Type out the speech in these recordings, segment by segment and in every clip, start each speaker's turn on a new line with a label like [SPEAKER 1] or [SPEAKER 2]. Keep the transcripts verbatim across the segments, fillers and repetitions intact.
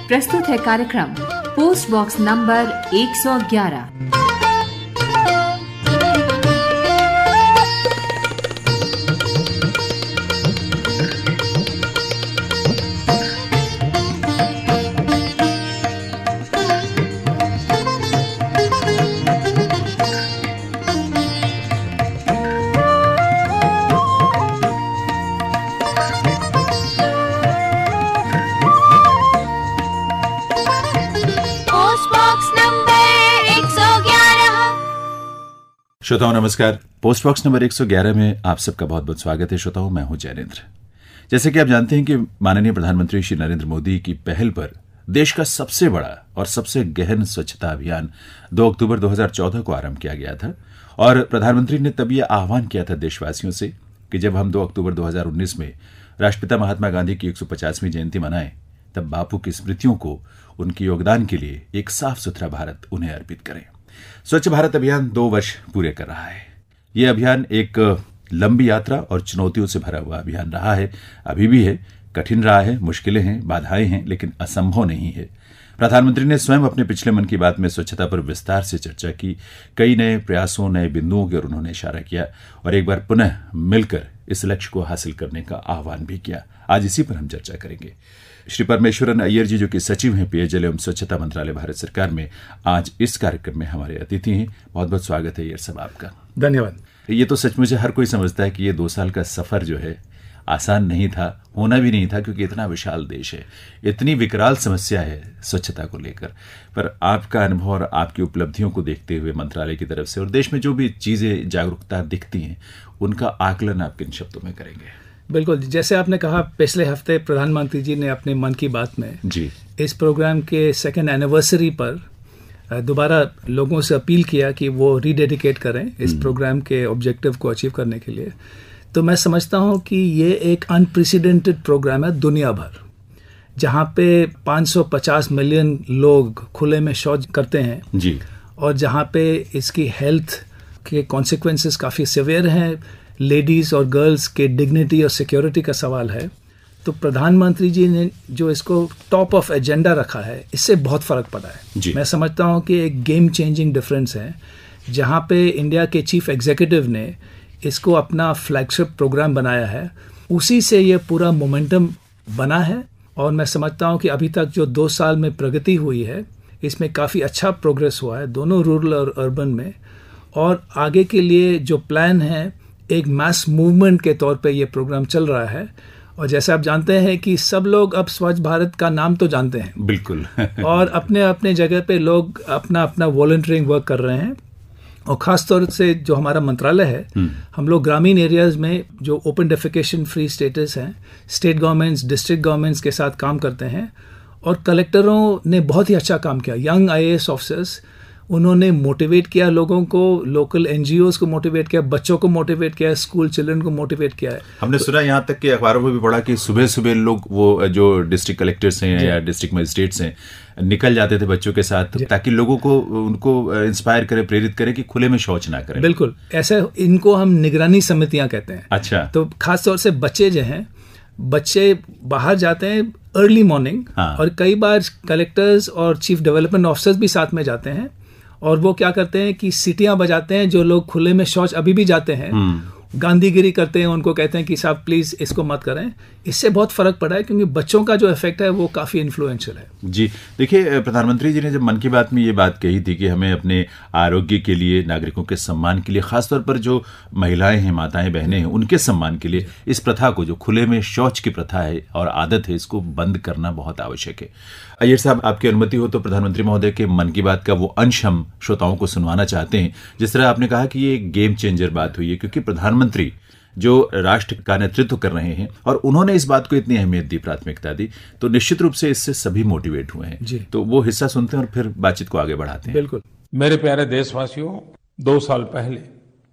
[SPEAKER 1] प्रस्तुत है कार्यक्रम पोस्ट बॉक्स नंबर एक सौ ग्यारह।
[SPEAKER 2] श्रोताओं नमस्कार। पोस्ट बॉक्स नंबर एक सौ ग्यारह में आप सबका बहुत बहुत स्वागत है। श्रोताओं मैं हूं जयनेंद्र। जैसे कि आप जानते हैं कि माननीय प्रधानमंत्री श्री नरेंद्र मोदी की पहल पर देश का सबसे बड़ा और सबसे गहन स्वच्छता अभियान दो अक्टूबर दो हज़ार चौदह को आरंभ किया गया था और प्रधानमंत्री ने तब यह आह्वान किया था देशवासियों से कि जब हम दो अक्टूबर दो हज़ार उन्नीस में राष्ट्रपिता महात्मा गांधी की एक सौ पचासवीं जयंती मनाएं तब बापू की स्मृतियों को उनके योगदान के लिए एक साफ सुथरा भारत उन्हें अर्पित करें। स्वच्छ भारत अभियान दो वर्ष पूरे कर रहा है। यह अभियान एक लंबी यात्रा और चुनौतियों से भरा हुआ अभियान रहा है, अभी भी है, कठिन रहा है, मुश्किलें हैं, बाधाएं हैं, लेकिन असंभव नहीं है। प्रधानमंत्री ने स्वयं अपने पिछले मन की बात में स्वच्छता पर विस्तार से चर्चा की, कई नए प्रयासों, नए बिंदुओं की ओर उन्होंने इशारा किया और एक बार पुनः मिलकर इस लक्ष्य को हासिल करने का आह्वान भी किया। आज इसी पर हम चर्चा करेंगे। श्री परमेश्वरन अय्यर जी, जो कि सचिव हैं पेयजल एवं स्वच्छता मंत्रालय भारत सरकार में, आज इस कार्यक्रम में हमारे अतिथि हैं। बहुत बहुत स्वागत है अय्यर साहब आपका।
[SPEAKER 3] धन्यवाद।
[SPEAKER 2] ये तो सचमुच हर कोई समझता है कि ये दो साल का सफर जो है आसान नहीं था, होना भी नहीं था, क्योंकि इतना विशाल देश है, इतनी विकराल समस्या है स्वच्छता को लेकर। पर आपका अनुभव और आपकी उपलब्धियों को देखते हुए मंत्रालय की तरफ से और देश में जो भी चीजें जागरूकता दिखती हैं उनका आकलन आप किन शब्दों में करेंगे?
[SPEAKER 3] बिल्कुल, जैसे आपने कहा, पिछले हफ्ते प्रधानमंत्री जी ने अपने मन की बात में जी इस प्रोग्राम के सेकेंड एनिवर्सरी पर दोबारा लोगों से अपील किया कि वो रीडेडिकेट करें इस प्रोग्राम के ऑब्जेक्टिव को अचीव करने के लिए। तो मैं समझता हूं कि ये एक अनप्रेसिडेंटेड प्रोग्राम है दुनिया भर, जहां पे पाँच सौ पचास मिलियन लोग खुले में शौच करते हैं जी, और जहां पे इसकी हेल्थ के कॉन्सिक्वेंसेस काफ़ी सिवियर हैं, लेडीज़ और गर्ल्स के डिग्निटी और सिक्योरिटी का सवाल है। तो प्रधानमंत्री जी ने जो इसको टॉप ऑफ एजेंडा रखा है, इससे बहुत फ़र्क पड़ा है। मैं समझता हूँ कि एक गेम चेंजिंग डिफरेंस है, जहाँ पे इंडिया के चीफ एग्जीक्यूटिव ने इसको अपना फ्लैगशिप प्रोग्राम बनाया है, उसी से ये पूरा मोमेंटम बना है। और मैं समझता हूँ कि अभी तक जो दो साल में प्रगति हुई है, इसमें काफ़ी अच्छा प्रोग्रेस हुआ है दोनों रूरल और अर्बन में। और आगे के लिए जो प्लान है, एक मास मूवमेंट के तौर पे ये प्रोग्राम चल रहा है। और जैसे आप जानते हैं कि सब लोग अब स्वच्छ भारत का नाम तो जानते हैं, बिल्कुल और अपने अपने जगह पे लोग अपना अपना वॉलंटियरिंग वर्क कर रहे हैं। और ख़ास तौर से जो हमारा मंत्रालय है, हम लोग ग्रामीण एरियाज़ में जो ओपन डेफिकेशन फ्री स्टेटस हैं, स्टेट गवर्नमेंट्स, डिस्ट्रिक्ट गवर्नमेंट्स के साथ काम करते हैं। और कलेक्टरों ने बहुत ही अच्छा काम किया। Young I A S officers, उन्होंने मोटिवेट किया लोगों को, लोकल एनजीओज को मोटिवेट किया, बच्चों को मोटिवेट किया, स्कूल चिल्ड्रन को मोटिवेट किया है।
[SPEAKER 2] हमने तो, सुना यहाँ तक कि अखबारों में भी पढ़ा कि सुबह सुबह लोग वो जो डिस्ट्रिक्ट कलेक्टर्स हैं या डिस्ट्रिक्ट मजिस्ट्रेट्स हैं निकल जाते थे बच्चों के साथ, ताकि लोगों को उनको इंस्पायर करे, प्रेरित करे कि खुले में शौच ना करें।
[SPEAKER 3] बिल्कुल, ऐसे इनको हम निगरानी समितियां कहते हैं।
[SPEAKER 2] अच्छा।
[SPEAKER 3] तो खासतौर से बच्चे जो हैं, बच्चे बाहर जाते हैं अर्ली मॉर्निंग, हाँ। और कई बार कलेक्टर्स और चीफ डेवलपमेंट ऑफिसर्स भी साथ में जाते हैं। और वो क्या करते हैं कि सीटियां बजाते हैं, जो लोग खुले में शौच अभी भी जाते हैं, गांधीगिरी करते हैं, उनको कहते हैं कि साहब प्लीज इसको मत करें। इससे बहुत फर्क पड़ा है, क्योंकि बच्चों का जो इफेक्ट है वो काफी इन्फ्लुएंशियल है।
[SPEAKER 2] जी देखिए, प्रधानमंत्री जी ने जब मन की बात में ये बात कही थी कि हमें अपने आरोग्य के लिए, नागरिकों के सम्मान के लिए, खासतौर पर जो महिलाएं हैं, माताएं बहनें हैं, उनके सम्मान के लिए इस प्रथा को, जो खुले में शौच की प्रथा है और आदत है, इसको बंद करना बहुत आवश्यक है। अय्यर साहब, आपकी अनुमति हो तो प्रधानमंत्री महोदय के मन की बात का वो अंश हम श्रोताओं को सुनवाना चाहते हैं। जिस तरह आपने कहा कि ये एक गेम चेंजर बात हुई है, क्योंकि प्रधानमंत्री जो राष्ट्र का नेतृत्व कर रहे हैं और उन्होंने इस बात को इतनी अहमियत दी, प्राथमिकता दी, तो निश्चित रूप से इससे सभी मोटिवेट हुए हैं। तो वो हिस्सा सुनते हैं और फिर बातचीत को आगे बढ़ाते हैं।
[SPEAKER 3] बिल्कुल।
[SPEAKER 4] मेरे प्यारे देशवासियों, दो साल पहले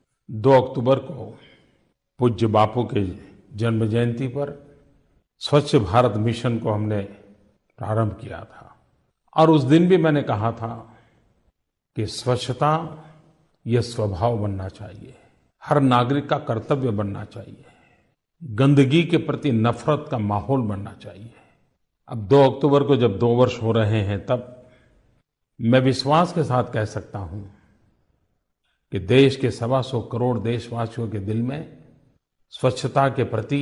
[SPEAKER 4] दो अक्टूबर को पूज्य बापू के जन्म जयंती पर स्वच्छ भारत मिशन को हमने प्रारंभ किया था। और उस दिन भी मैंने कहा था कि स्वच्छता यह स्वभाव बनना चाहिए, हर नागरिक का कर्तव्य बनना चाहिए, गंदगी के प्रति नफरत का माहौल बनना चाहिए। अब दो अक्टूबर को जब दो वर्ष हो रहे हैं, तब मैं विश्वास के साथ कह सकता हूं कि देश के सवा सौ करोड़ देशवासियों के दिल में स्वच्छता के प्रति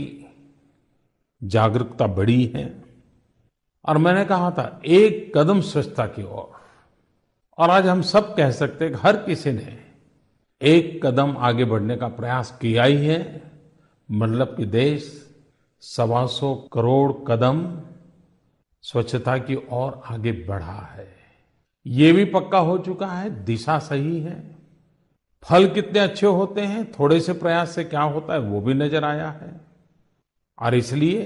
[SPEAKER 4] जागरूकता बढ़ी है। और मैंने कहा था एक कदम स्वच्छता की ओर, और आज हम सब कह सकते हैं कि हर किसी ने एक कदम आगे बढ़ने का प्रयास किया ही है। मतलब कि देश सवा सौ करोड़ कदम स्वच्छता की ओर आगे बढ़ा है। ये भी पक्का हो चुका है, दिशा सही है। फल कितने अच्छे होते हैं, थोड़े से प्रयास से क्या होता है, वो भी नजर आया है। और इसलिए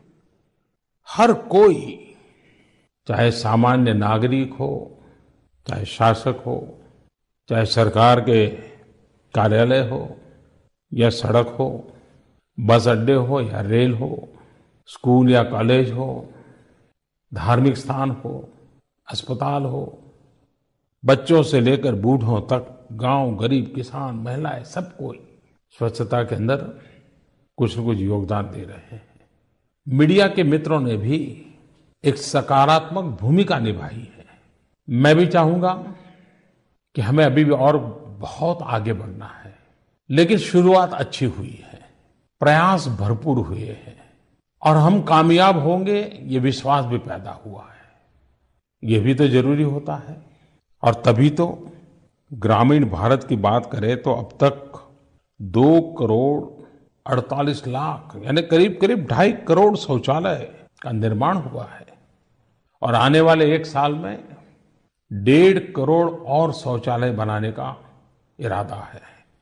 [SPEAKER 4] हर कोई, चाहे सामान्य नागरिक हो, चाहे शासक हो, चाहे सरकार के कार्यालय हो या सड़क हो, बस अड्डे हो या रेल हो, स्कूल या कॉलेज हो, धार्मिक स्थान हो, अस्पताल हो, बच्चों से लेकर बूढ़ों तक, गांव, गरीब, किसान, महिलाएं, सब कोई स्वच्छता के अंदर कुछ न कुछ योगदान दे रहे हैं। मीडिया के मित्रों ने भी एक सकारात्मक भूमिका निभाई है। मैं भी चाहूंगा कि हमें अभी भी और बहुत आगे बढ़ना है, लेकिन शुरुआत अच्छी हुई है, प्रयास भरपूर हुए हैं और हम कामयाब होंगे, ये विश्वास भी पैदा हुआ है। ये भी तो जरूरी होता है। और तभी तो ग्रामीण भारत की बात करें तो अब तक दो करोड़ अड़तालीस लाख यानी करीब करीब ढाई करोड़ शौचालय का निर्माण हुआ है। और आने वाले एक साल में डेढ़ करोड़ और शौचालय बनाने का इरादा है।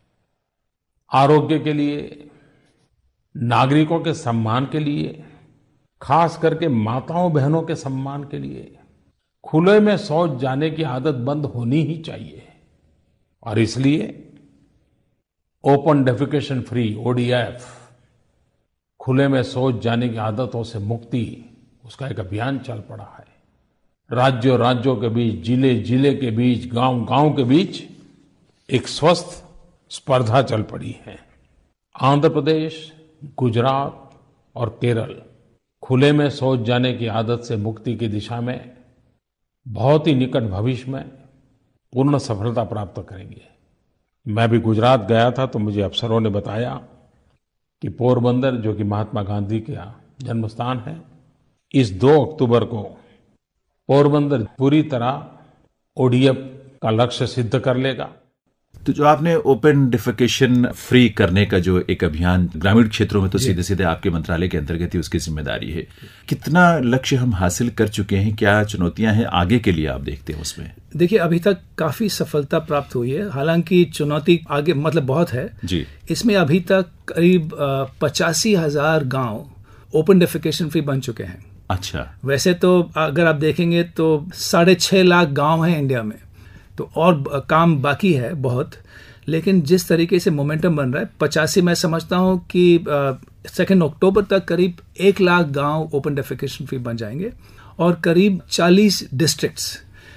[SPEAKER 4] आरोग्य के लिए, नागरिकों के सम्मान के लिए, खास करके माताओं बहनों के सम्मान के लिए खुले में शौच जाने की आदत बंद होनी ही चाहिए। और इसलिए open defecation free O D F, खुले में शौच जाने की आदतों से मुक्ति, उसका एक अभियान चल पड़ा है। राज्यों राज्यों के बीच, जिले जिले के बीच, गांव गांव के बीच एक स्वस्थ स्पर्धा चल पड़ी है। आंध्र प्रदेश, गुजरात और केरल खुले में शौच जाने की आदत से मुक्ति की दिशा में बहुत ही निकट भविष्य में पूर्ण सफलता प्राप्त करेंगे। मैं भी गुजरात गया था तो मुझे अफसरों ने बताया कि पोरबंदर, जो कि महात्मा गांधी का जन्म स्थान है, इस दो अक्टूबर को पोरबंदर पूरी तरह ओ डी एफ का लक्ष्य सिद्ध कर लेगा।
[SPEAKER 2] तो जो आपने ओपन डिफेकेशन फ्री करने का जो एक अभियान ग्रामीण क्षेत्रों में तो सीधे सीधे आपके मंत्रालय के अंतर्गत ही उसकी जिम्मेदारी है, कितना लक्ष्य हम हासिल कर चुके हैं, क्या चुनौतियां हैं आगे के लिए आप देखते हैं उसमें?
[SPEAKER 3] देखिए, अभी तक काफी सफलता प्राप्त हुई है, हालांकि चुनौती आगे मतलब बहुत है जी। इसमें अभी तक करीब पचासी हजार गाँव ओपन डिफेकेशन फ्री बन चुके हैं।
[SPEAKER 2] अच्छा।
[SPEAKER 3] वैसे तो अगर आप देखेंगे तो साढ़े छह लाख गाँव हैं इंडिया में, तो और काम बाकी है बहुत। लेकिन जिस तरीके से मोमेंटम बन रहा है, पचासी मैं समझता हूँ कि सेकेंड अक्टूबर तक करीब एक लाख गांव ओपन डेफिकेशन फ्री बन जाएंगे और करीब चालीस डिस्ट्रिक्ट्स।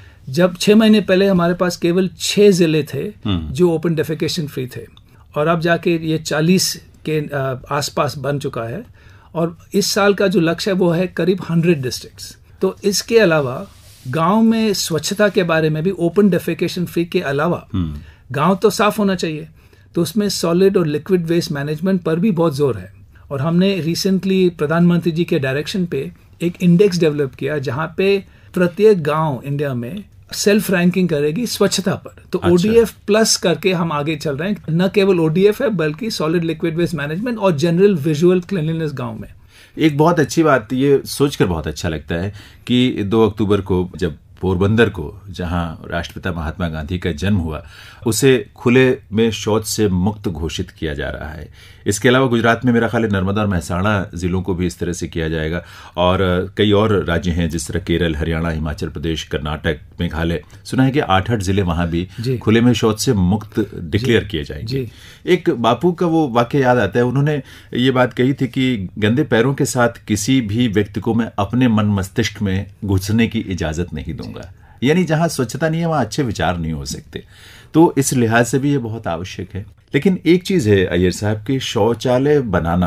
[SPEAKER 3] जब छः महीने पहले हमारे पास केवल छः जिले थे जो ओपन डेफिकेशन फ्री थे, और अब जाके ये चालीस के आसपास बन चुका है। और इस साल का जो लक्ष्य है वो है करीब हंड्रेड डिस्ट्रिक्ट्स। तो इसके अलावा गांव में स्वच्छता के बारे में भी ओपन डेफेकेशन फ्री के अलावा गांव तो साफ होना चाहिए, तो उसमें सॉलिड और लिक्विड वेस्ट मैनेजमेंट पर भी बहुत जोर है। और हमने रिसेंटली प्रधानमंत्री जी के डायरेक्शन पे एक इंडेक्स डेवलप किया जहां पे प्रत्येक गांव इंडिया में सेल्फ रैंकिंग करेगी स्वच्छता पर। तो अच्छा। ओ डी एफ प्लस करके हम आगे चल रहे हैं। न केवल ओ डी एफ है बल्कि सॉलिड लिक्विड वेस्ट मैनेजमेंट और जनरल विजुअल क्लीनलीनेस गांव में।
[SPEAKER 2] एक बहुत अच्छी बात, ये सोचकर बहुत अच्छा लगता है कि दो अक्टूबर को जब पोरबंदर को, जहां राष्ट्रपिता महात्मा गांधी का जन्म हुआ, उसे खुले में शौच से मुक्त घोषित किया जा रहा है। इसके अलावा गुजरात में मेरा ख्याल है नर्मदा और महसाणा जिलों को भी इस तरह से किया जाएगा। और कई और राज्य हैं जिस तरह केरल, हरियाणा, हिमाचल प्रदेश, कर्नाटक, मेघालय, सुना है कि आठ आठ जिले वहां भी खुले में शौच से मुक्त डिक्लेयर किए जाएंगे। एक बापू का वो वाक्य याद आता है, उन्होंने ये बात कही थी कि गंदे पैरों के साथ किसी भी व्यक्ति को मैं अपने मन मस्तिष्क में घुसने की इजाजत नहीं दूंगा। यानी जहां स्वच्छता नहीं है वहां अच्छे विचार नहीं हो सकते। तो इस लिहाज से भी ये बहुत आवश्यक है। लेकिन एक चीज है अय्यर साहब कि शौचालय बनाना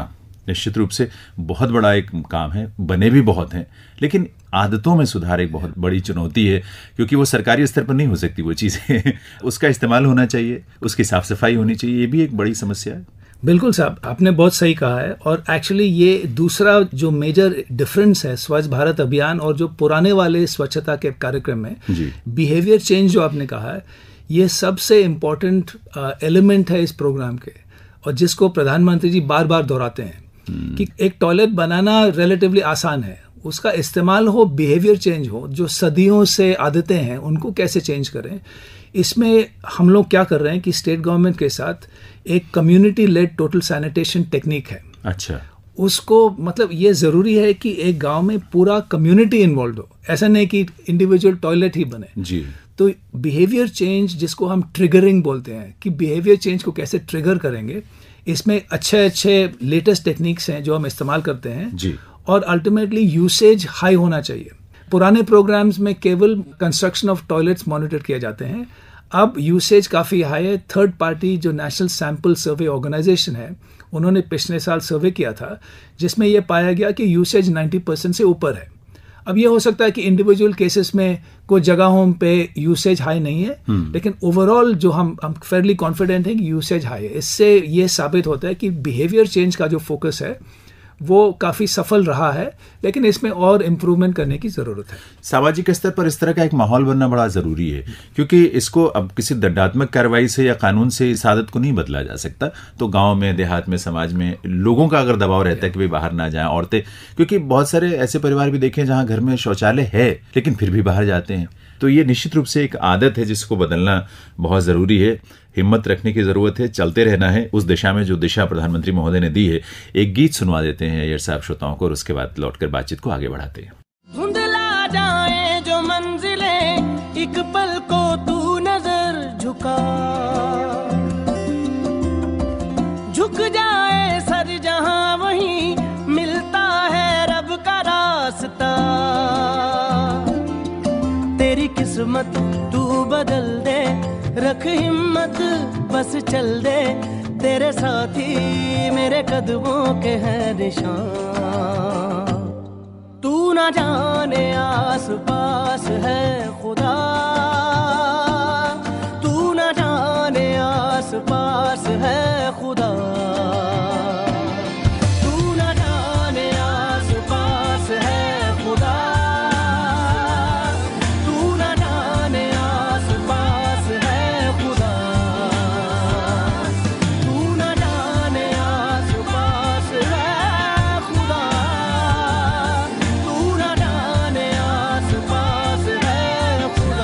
[SPEAKER 2] निश्चित रूप से बहुत बड़ा एक काम है, बने भी बहुत हैं, लेकिन आदतों में सुधार एक बहुत बड़ी चुनौती है, क्योंकि वो सरकारी स्तर पर नहीं हो सकती वो चीज़ें उसका इस्तेमाल होना चाहिए, उसकी साफ सफाई होनी चाहिए, ये भी एक बड़ी समस्या है।
[SPEAKER 3] बिल्कुल साहब, आपने बहुत सही कहा है। और एक्चुअली ये दूसरा जो मेजर डिफरेंस है स्वच्छ भारत अभियान और जो पुराने वाले स्वच्छता के कार्यक्रम में, बिहेवियर चेंज जो आपने कहा है, ये सबसे इम्पोर्टेंट एलिमेंट है इस प्रोग्राम के, और जिसको प्रधानमंत्री जी बार बार दोहराते हैं hmm. कि एक टॉयलेट बनाना रिलेटिवली आसान है, उसका इस्तेमाल हो, बिहेवियर चेंज हो, जो सदियों से आदतें हैं उनको कैसे चेंज करें। इसमें हम लोग क्या कर रहे हैं कि स्टेट गवर्नमेंट के साथ एक community led total sanitation technique है।
[SPEAKER 2] अच्छा,
[SPEAKER 3] उसको मतलब ये ज़रूरी है कि एक गांव में पूरा कम्युनिटी इन्वॉल्व हो, ऐसा नहीं कि इंडिविजुअल टॉयलेट ही बने
[SPEAKER 2] जी।
[SPEAKER 3] तो बिहेवियर चेंज, जिसको हम ट्रिगरिंग बोलते हैं, कि बिहेवियर चेंज को कैसे ट्रिगर करेंगे, इसमें अच्छे अच्छे लेटेस्ट टेक्निक्स हैं जो हम इस्तेमाल करते हैं
[SPEAKER 2] जी।
[SPEAKER 3] और अल्टीमेटली यूसेज हाई होना चाहिए। पुराने प्रोग्राम्स में केवल कंस्ट्रक्शन ऑफ टॉयलेट्स मॉनिटर किए जाते हैं, अब यूसेज काफ़ी हाई है। थर्ड पार्टी जो नेशनल सैंपल सर्वे ऑर्गेनाइजेशन है, उन्होंने पिछले साल सर्वे किया था जिसमें यह पाया गया कि यूसेज नब्बे परसेंट से ऊपर है। अब ये हो सकता है कि इंडिविजुअल केसेस में कुछ जगहों पे यूसेज हाई नहीं है, लेकिन ओवरऑल जो हम हम फेयरली कॉन्फिडेंट हैं कि यूसेज हाई है। इससे ये साबित होता है कि बिहेवियर चेंज का जो फोकस है वो काफ़ी सफल रहा है, लेकिन इसमें और इम्प्रूवमेंट करने की ज़रूरत है।
[SPEAKER 2] सामाजिक स्तर पर इस तरह का एक माहौल बनना बड़ा ज़रूरी है, क्योंकि इसको अब किसी दंडात्मक कार्रवाई से या कानून से इस आदत को नहीं बदला जा सकता। तो गांव में, देहात में, समाज में लोगों का अगर दबाव रहता है कि वे बाहर ना जाएं, औरतें, क्योंकि बहुत सारे ऐसे परिवार भी देखे जहां घर में शौचालय है लेकिन फिर भी बाहर जाते हैं। तो ये निश्चित रूप से एक आदत है जिसको बदलना बहुत ज़रूरी है। हिम्मत रखने की ज़रूरत है, चलते रहना है उस दिशा में जो दिशा प्रधानमंत्री महोदय ने दी है। एक गीत सुनवा देते हैं अय्यर साहब श्रोताओं को, और उसके बाद लौटकर बातचीत को आगे बढ़ाते हैं।
[SPEAKER 5] धुंधला जाए जो मंजिलें, एक पल को तू नजर झुका, झुक जाए सर जहां वहीं मिलता है रब का रास्ता। तेरी किस्मत तू बदल दे, रख हिम्मत बस चल दे, तेरे साथी मेरे कदमों के हैं निशान। तू ना जाने आस पास है खुदा, तू ना जाने आस पास है खुदा, तू ना जाने आस पास है खुदा, तू ना जाने आस पास है खुदा, तू ना जाने आस पास है खुदा, तू ना जाने आस पास है खुदा।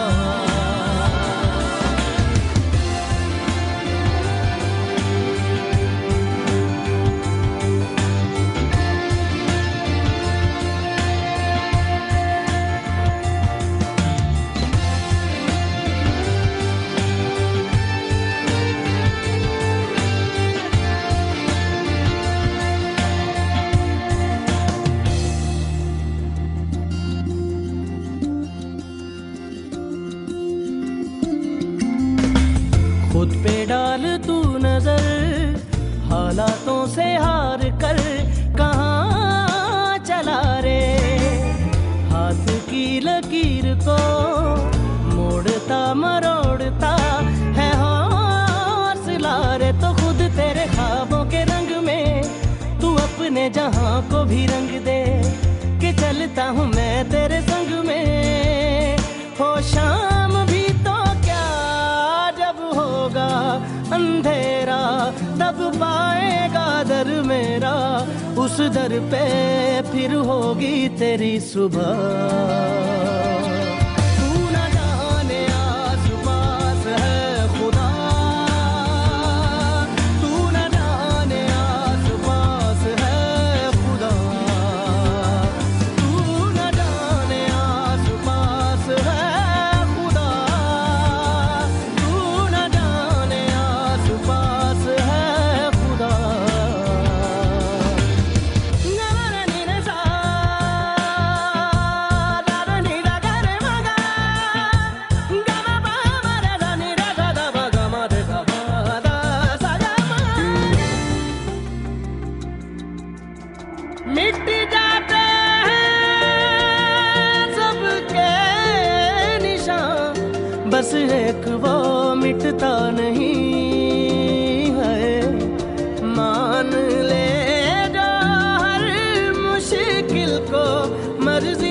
[SPEAKER 5] खुद पे डाल तू नजर, हालातों से हार कर कहाँ चला रे, हाथ की लकीर को मोड़ता मरोड़ता है हौसला रे। तो खुद तेरे ख्वाबों के रंग में तू अपने जहां को भी रंग दे, कि चलता हूँ मैं तेरे संग में। हो शाम भी तो क्या, जब होगा अंधेरा तब पाएगा दर मेरा, उस दर पे फिर होगी तेरी सुबह। बस एक वो मिटता नहीं है, मान ले जो हर मुश्किल को मर्जी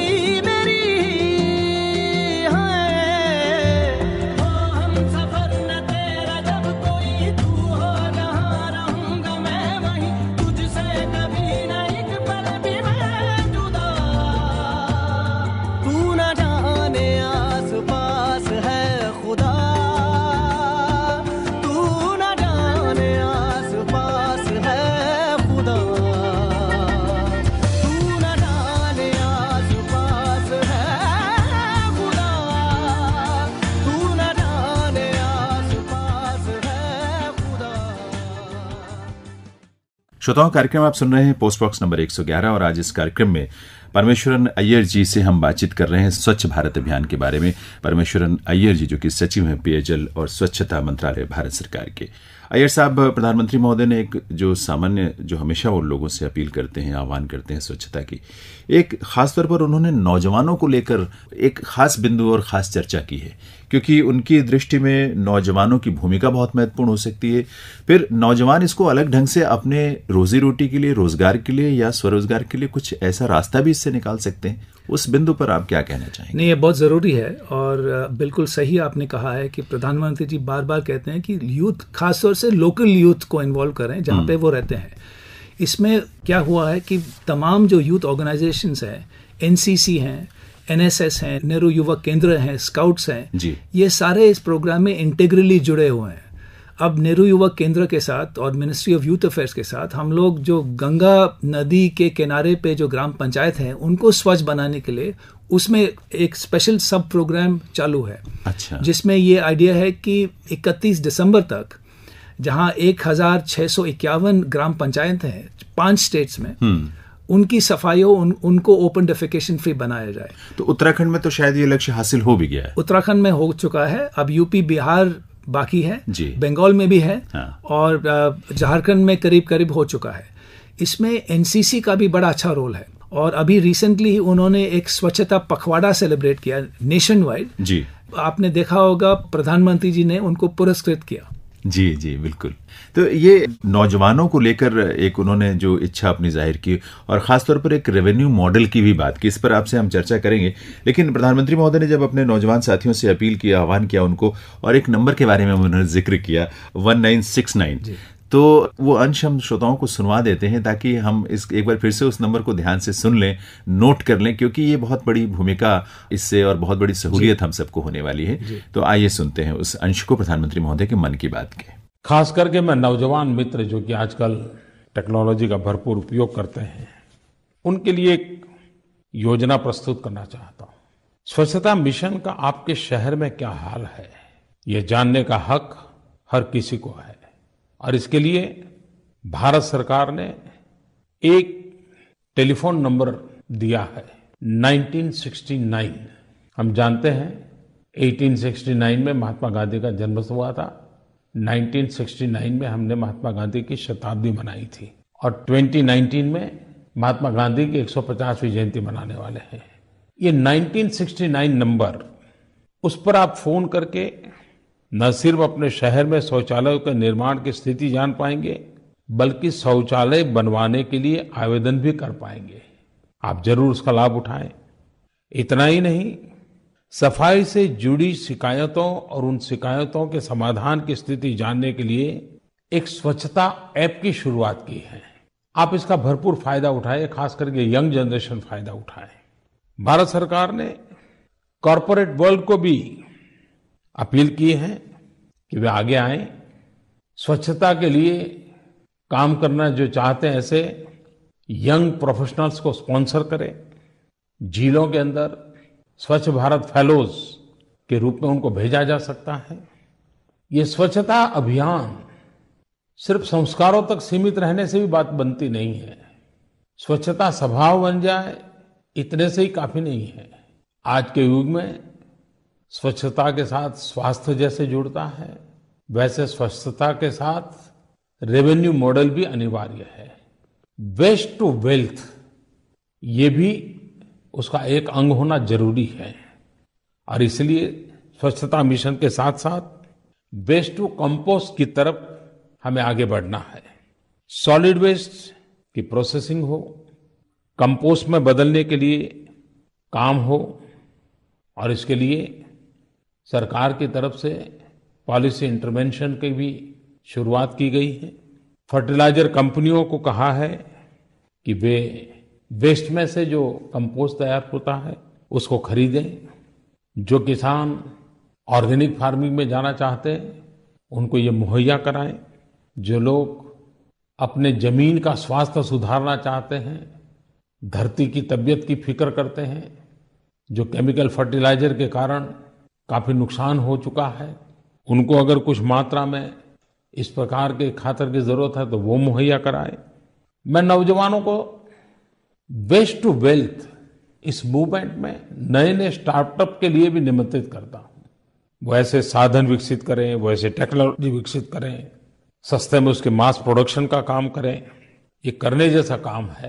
[SPEAKER 2] श्रोताओं, कार्यक्रम आप सुन रहे हैं पोस्ट बॉक्स नंबर एक सौ ग्यारह और आज इस कार्यक्रम में परमेश्वरन अय्यर जी से हम बातचीत कर रहे हैं स्वच्छ भारत अभियान के बारे में। परमेश्वरन अय्यर जी जो कि सचिव हैं पेयजल और स्वच्छता मंत्रालय भारत सरकार के। अय्यर साहब, प्रधानमंत्री महोदय ने एक जो सामान्य जो हमेशा वो लोगों से अपील करते हैं, आह्वान करते हैं स्वच्छता की, एक खासतौर पर उन्होंने नौजवानों को लेकर एक खास बिंदु और खास चर्चा की है, क्योंकि उनकी दृष्टि में नौजवानों की भूमिका बहुत महत्वपूर्ण हो सकती है। फिर नौजवान इसको अलग ढंग से अपने रोजी रोटी के लिए, रोजगार के लिए या स्वरोजगार के लिए कुछ ऐसा रास्ता भी इससे निकाल सकते हैं। उस बिंदु पर आप क्या कहना चाहेंगे?
[SPEAKER 3] नहीं, ये बहुत ज़रूरी है और बिल्कुल सही आपने कहा है कि प्रधानमंत्री जी बार बार कहते हैं कि यूथ, खासतौर से लोकल यूथ को इन्वॉल्व करें जहाँ पे वो रहते हैं। इसमें क्या हुआ है कि तमाम जो यूथ ऑर्गेनाइजेशंस हैं, एनसीसी हैं, एनएसएस हैं, नेहरू युवक केंद्र हैं, स्काउट्स हैं जी, ये सारे इस प्रोग्राम में इंटीग्रली जुड़े हुए हैं। अब नेहरू युवक केंद्र के साथ और मिनिस्ट्री ऑफ यूथ अफेयर्स के साथ हम लोग जो गंगा नदी के किनारे पे जो ग्राम पंचायत हैं उनको स्वच्छ बनाने के लिए उसमें एक स्पेशल सब प्रोग्राम चालू है। अच्छा। जिसमें ये आइडिया है कि इकतीस दिसंबर तक जहां एक हजार छः सौ इक्यावन ग्राम पंचायत हैं पांच स्टेट्स में, उनकी सफाइयों उन, उनको ओपन डेफिकेशन फ्री बनाया जाए।
[SPEAKER 2] तो उत्तराखंड में तो शायद ये लक्ष्य हासिल हो भी गया है।
[SPEAKER 3] उत्तराखंड में हो चुका है, अब यूपी बिहार बाकी है, बंगाल में भी है, हाँ। और झारखंड में करीब करीब हो चुका है। इसमें एनसीसी का भी बड़ा अच्छा रोल है और अभी रिसेंटली ही उन्होंने एक स्वच्छता पखवाड़ा सेलिब्रेट किया नेशन वाइड जी। आपने देखा होगा प्रधानमंत्री जी ने उनको पुरस्कृत किया।
[SPEAKER 2] जी जी बिल्कुल। तो ये नौजवानों को लेकर एक उन्होंने जो इच्छा अपनी जाहिर की और खासतौर पर एक रेवेन्यू मॉडल की भी बात की, इस पर आपसे हम चर्चा करेंगे। लेकिन प्रधानमंत्री महोदय ने जब अपने नौजवान साथियों से अपील किया, आह्वान किया उनको, और एक नंबर के बारे में उन्होंने जिक्र किया वन नाइन सिक्स नाइन, तो वो अंश हम श्रोताओं को सुनवा देते हैं ताकि हम इस एक बार फिर से उस नंबर को ध्यान से सुन लें, नोट कर लें, क्योंकि ये बहुत बड़ी भूमिका इससे और बहुत बड़ी सहूलियत हम सबको होने वाली है। तो आइए सुनते हैं उस अंश को प्रधानमंत्री महोदय के मन की बात के।
[SPEAKER 4] खास करके मैं नौजवान मित्र जो कि आजकल टेक्नोलॉजी का भरपूर उपयोग करते हैं, उनके लिए एक योजना प्रस्तुत करना चाहता हूँ। स्वच्छता मिशन का आपके शहर में क्या हाल है, ये जानने का हक हर किसी को है और इसके लिए भारत सरकार ने एक टेलीफोन नंबर दिया है नाइनटीन सिक्सटी नाइन। हम जानते हैं अठारह सौ उनहत्तर में महात्मा गांधी का जन्म हुआ था, उन्नीस सौ उनहत्तर में हमने महात्मा गांधी की शताब्दी मनाई थी और दो हज़ार उन्नीस में महात्मा गांधी की एक सौ पचासवीं जयंती मनाने वाले हैं। ये उन्नीस सौ उनहत्तर नंबर, उस पर आप फोन करके न सिर्फ अपने शहर में शौचालयों के निर्माण की स्थिति जान पाएंगे, बल्कि शौचालय बनवाने के लिए आवेदन भी कर पाएंगे। आप जरूर उसका लाभ उठाएं। इतना ही नहीं, सफाई से जुड़ी शिकायतों और उन शिकायतों के समाधान की स्थिति जानने के लिए एक स्वच्छता ऐप की शुरुआत की है। आप इसका भरपूर फायदा उठाएं, खास करके यंग जनरेशन फायदा उठाएं। भारत सरकार ने कॉरपोरेट वर्ल्ड को भी अपील की है कि वे आगे आएं, स्वच्छता के लिए काम करना जो चाहते हैं ऐसे यंग प्रोफेशनल्स को स्पॉन्सर करें। झीलों के अंदर स्वच्छ भारत फेलोज के रूप में उनको भेजा जा सकता है। ये स्वच्छता अभियान सिर्फ संस्कारों तक सीमित रहने से भी बात बनती नहीं है। स्वच्छता स्वभाव बन जाए इतने से ही काफी नहीं है। आज के युग में स्वच्छता के साथ स्वास्थ्य जैसे जुड़ता है, वैसे स्वच्छता के साथ रेवेन्यू मॉडल भी अनिवार्य है। वेस्ट टू वेल्थ, ये भी उसका एक अंग होना जरूरी है और इसलिए स्वच्छता मिशन के साथ साथ वेस्ट टू कंपोस्ट की तरफ हमें आगे बढ़ना है। सॉलिड वेस्ट की प्रोसेसिंग हो, कंपोस्ट में बदलने के लिए काम हो, और इसके लिए सरकार की तरफ से पॉलिसी इंटरवेंशन की भी शुरुआत की गई है। फर्टिलाइजर कंपनियों को कहा है कि वे वेस्ट में से जो कंपोस्ट तैयार होता है उसको खरीदें। जो किसान ऑर्गेनिक फार्मिंग में जाना चाहते हैं उनको ये मुहैया कराएं। जो लोग अपने जमीन का स्वास्थ्य सुधारना चाहते हैं, धरती की तबीयत की फिक्र करते हैं, जो केमिकल फर्टिलाइजर के कारण काफी नुकसान हो चुका है, उनको अगर कुछ मात्रा में इस प्रकार के खातर की जरूरत है तो वो मुहैया कराए। मैं नौजवानों को वेस्ट टू वेल्थ इस मूवमेंट में नए नए स्टार्टअप के लिए भी निमंत्रित करता हूं। वो ऐसे साधन विकसित करें, वो ऐसे टेक्नोलॉजी विकसित करें, सस्ते में उसके मास प्रोडक्शन का काम करें। ये करने जैसा काम है।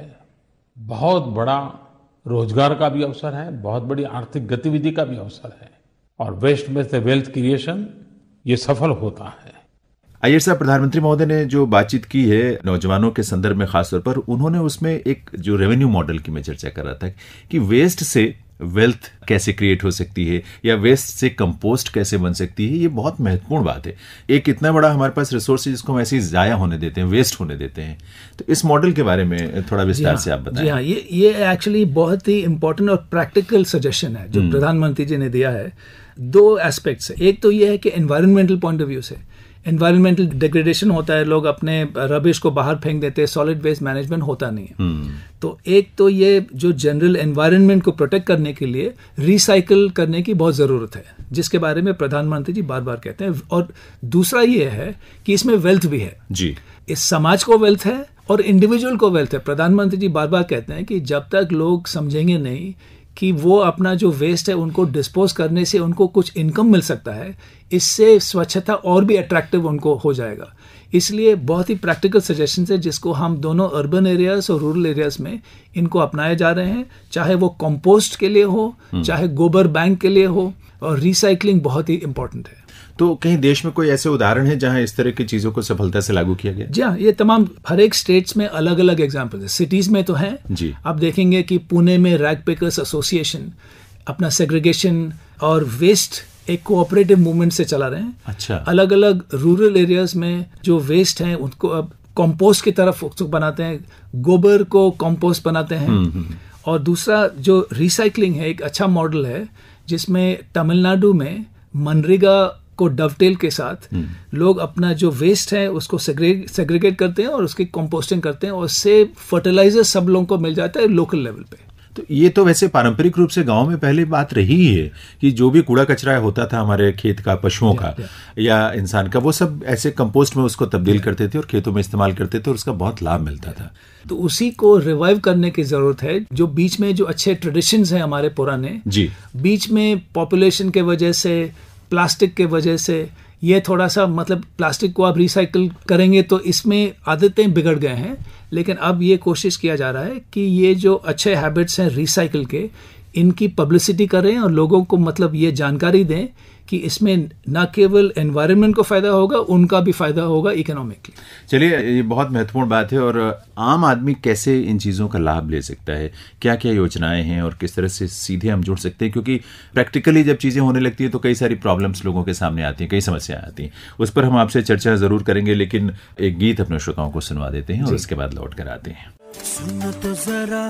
[SPEAKER 4] बहुत बड़ा रोजगार का भी अवसर है, बहुत बड़ी आर्थिक गतिविधि का भी अवसर है, और वेस्ट में से वेल्थ क्रिएशन ये सफल होता है।
[SPEAKER 2] अय्यर साहब, प्रधानमंत्री महोदय ने जो बातचीत की है नौजवानों के संदर्भ में खासतौर पर, उन्होंने उसमें एक जो रेवेन्यू मॉडल की मैं चर्चा कर रहा था कि वेस्ट से वेल्थ कैसे क्रिएट हो सकती है या वेस्ट से कंपोस्ट कैसे बन सकती है। ये बहुत महत्वपूर्ण बात है। एक इतना बड़ा हमारे पास रिसोर्स है जिसको हम ऐसे ही जाया होने देते हैं, वेस्ट होने देते हैं। तो इस मॉडल के बारे में थोड़ा विस्तार से आप बताएं।
[SPEAKER 3] जी हाँ, ये ये एक्चुअली बहुत ही इंपॉर्टेंट और प्रैक्टिकल सजेशन है जो प्रधानमंत्री जी ने दिया है। दो एस्पेक्ट्स है। एक तो ये है कि एनवायरमेंटल पॉइंट ऑफ व्यू से एनवायरमेंटल डिग्रेडेशन होता है, लोग अपने रबिश को बाहर फेंक देते हैं, सॉलिड वेस्ट मैनेजमेंट होता नहीं है। hmm. तो एक तो ये जो जनरल एनवायरनमेंट को प्रोटेक्ट करने के लिए रिसाइकल करने की बहुत ज़रूरत है, जिसके बारे में प्रधानमंत्री जी बार बार कहते हैं। और दूसरा ये है कि इसमें वेल्थ भी है जी। इस समाज को वेल्थ है और इंडिविजुअल को वेल्थ है। प्रधानमंत्री जी बार बार कहते हैं कि जब तक लोग समझेंगे नहीं कि वो अपना जो वेस्ट है उनको डिस्पोज करने से उनको कुछ इनकम मिल सकता है, इससे स्वच्छता और भी अट्रैक्टिव उनको हो जाएगा। इसलिए बहुत ही प्रैक्टिकल सजेशंस है जिसको हम दोनों अर्बन एरियाज और रूरल एरियाज में इनको अपनाए जा रहे हैं, चाहे वो कंपोस्ट के लिए हो, चाहे गोबर बैंक के लिए हो, और रिसाइकलिंग बहुत ही इंपॉर्टेंट है।
[SPEAKER 2] तो कहीं देश में कोई ऐसे उदाहरण है जहां इस तरह की चीजों को सफलता से लागू किया गया?
[SPEAKER 3] जी हाँ, ये तमाम हर एक स्टेट्स में अलग अलग एग्जांपल है। सिटीज में तो हैं जी। आप देखेंगे कि पुणे में रैग पिकर्स एसोसिएशन अपना सेग्रीगेशन और वेस्ट एक कोऑपरेटिव मूवमेंट से चला रहे हैं। अच्छा। अलग अलग रूरल एरियाज में जो वेस्ट हैं उनको अब कंपोस्ट की तरफ उत्सुक बनाते हैं, गोबर को कंपोस्ट बनाते हैं। और दूसरा जो रिसाइकलिंग है, एक अच्छा मॉडल है जिसमें तमिलनाडु में मनरेगा को डवटेल के साथ लोग अपना जो वेस्ट है उसको सेग्रीगेट करते हैं और उसकी कंपोस्टिंग करते हैं, और उससे फर्टिलाइजर सब लोगों को मिल जाता है लोकल लेवल पे।
[SPEAKER 2] तो ये तो वैसे पारंपरिक रूप से गांव में पहले बात रही ही है कि जो भी कूड़ा कचरा होता था हमारे खेत का, पशुओं का या इंसान का, वो सब ऐसे कंपोस्ट में उसको तब्दील करते थे और खेतों में इस्तेमाल करते थे और उसका बहुत लाभ मिलता था।
[SPEAKER 3] तो उसी को रिवाइव करने की जरूरत है। जो बीच में जो अच्छे ट्रेडिशंस हैं हमारे पुराने जी, बीच में पॉपुलेशन के वजह से, प्लास्टिक के वजह से ये थोड़ा सा, मतलब प्लास्टिक को आप रिसाइकिल करेंगे तो इसमें आदतें बिगड़ गए हैं, लेकिन अब ये कोशिश किया जा रहा है कि ये जो अच्छे हैबिट्स हैं रिसाइकिल के, इनकी पब्लिसिटी करें और लोगों को मतलब ये जानकारी दें कि इसमें न केवल एनवायरनमेंट को फायदा होगा, उनका भी फायदा होगा इकोनॉमिकली।
[SPEAKER 2] चलिए, ये बहुत महत्वपूर्ण बात है। और आम आदमी कैसे इन चीज़ों का लाभ ले सकता है, क्या क्या योजनाएं हैं और किस तरह से सीधे हम जुड़ सकते हैं? क्योंकि प्रैक्टिकली जब चीज़ें होने लगती हैं तो कई सारी प्रॉब्लम्स लोगों के सामने आती हैं, कई समस्याएं आती हैं। उस पर हम आपसे चर्चा जरूर करेंगे, लेकिन एक गीत अपने श्रोताओं को सुनवा देते हैं और उसके बाद लौट कर आते हैं।
[SPEAKER 5] सुनो तो जरा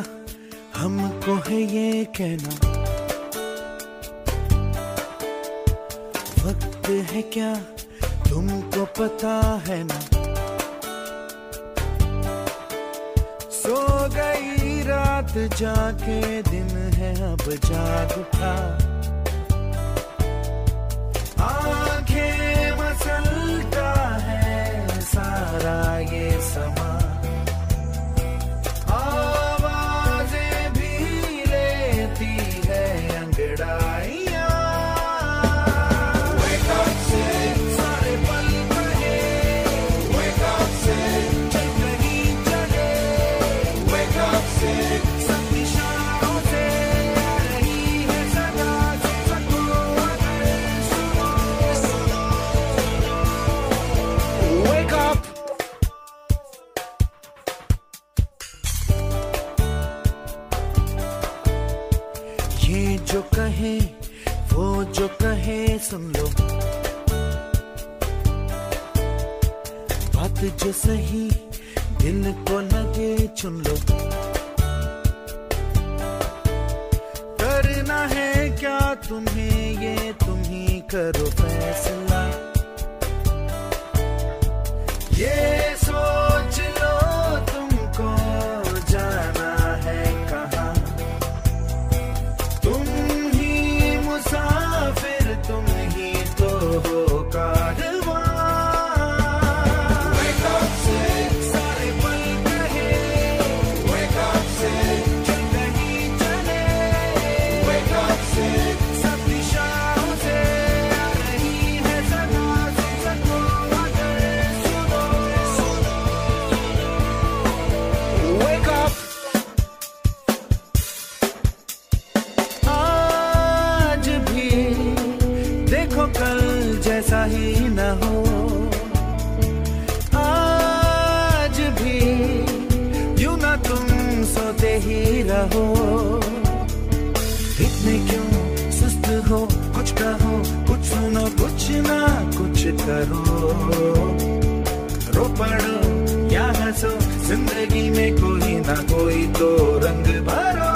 [SPEAKER 5] हमको है ये कहना, वक्त है क्या तुमको पता है ना, सो गई रात जाके दिन है अब जाग उठा, आंखें मसलता है सारा ये समा, आवाजें भी लेती है अंगड़ाई, सब निशानों से रही है सदा
[SPEAKER 6] कहे वो जो कहे सुन लो, बात जो सही दिल को लगे चुन लो। करना है क्या तुम्हें ये तुम ही करो फैसला, ये सोच लो तुमको जाना है कहाँ, तुम ही मुसाफिर तुम ही तो हो कारवां। Wake up से सारे पल कहे, wake up से जिंदगी चले, wake up से सब दिशाओं से आ रही है सदा, सुन सको अगर सुनो, wake up। आज भी देखो कल जैसा ही न हो, आज भी यूं ना तुम सोते ही रहो, इतने क्यों सुस्त हो, कुछ कहो कुछ सुनो कुछ ना कुछ करो, रो पड़ो या हंसो जिंदगी में कोई ना कोई तो रंग भरो।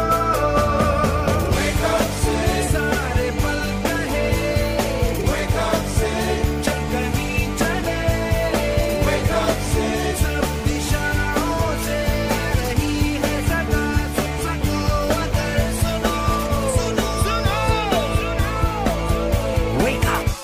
[SPEAKER 6] Wake up से सारे पल कहे, wake up से चल कहीं चले, wake up से सब दिशाओं से आ रही है सदा, सुन सको अगर सुनो, सुनो, सुनो, wake up।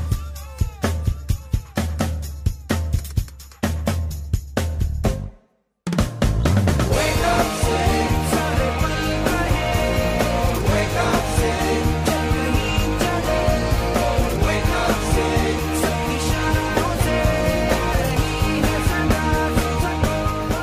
[SPEAKER 6] Wake up से सारे पल कहे, wake up से चल कहीं चले, wake up से सब दिशाओं से आ रही है सदा, सुन सको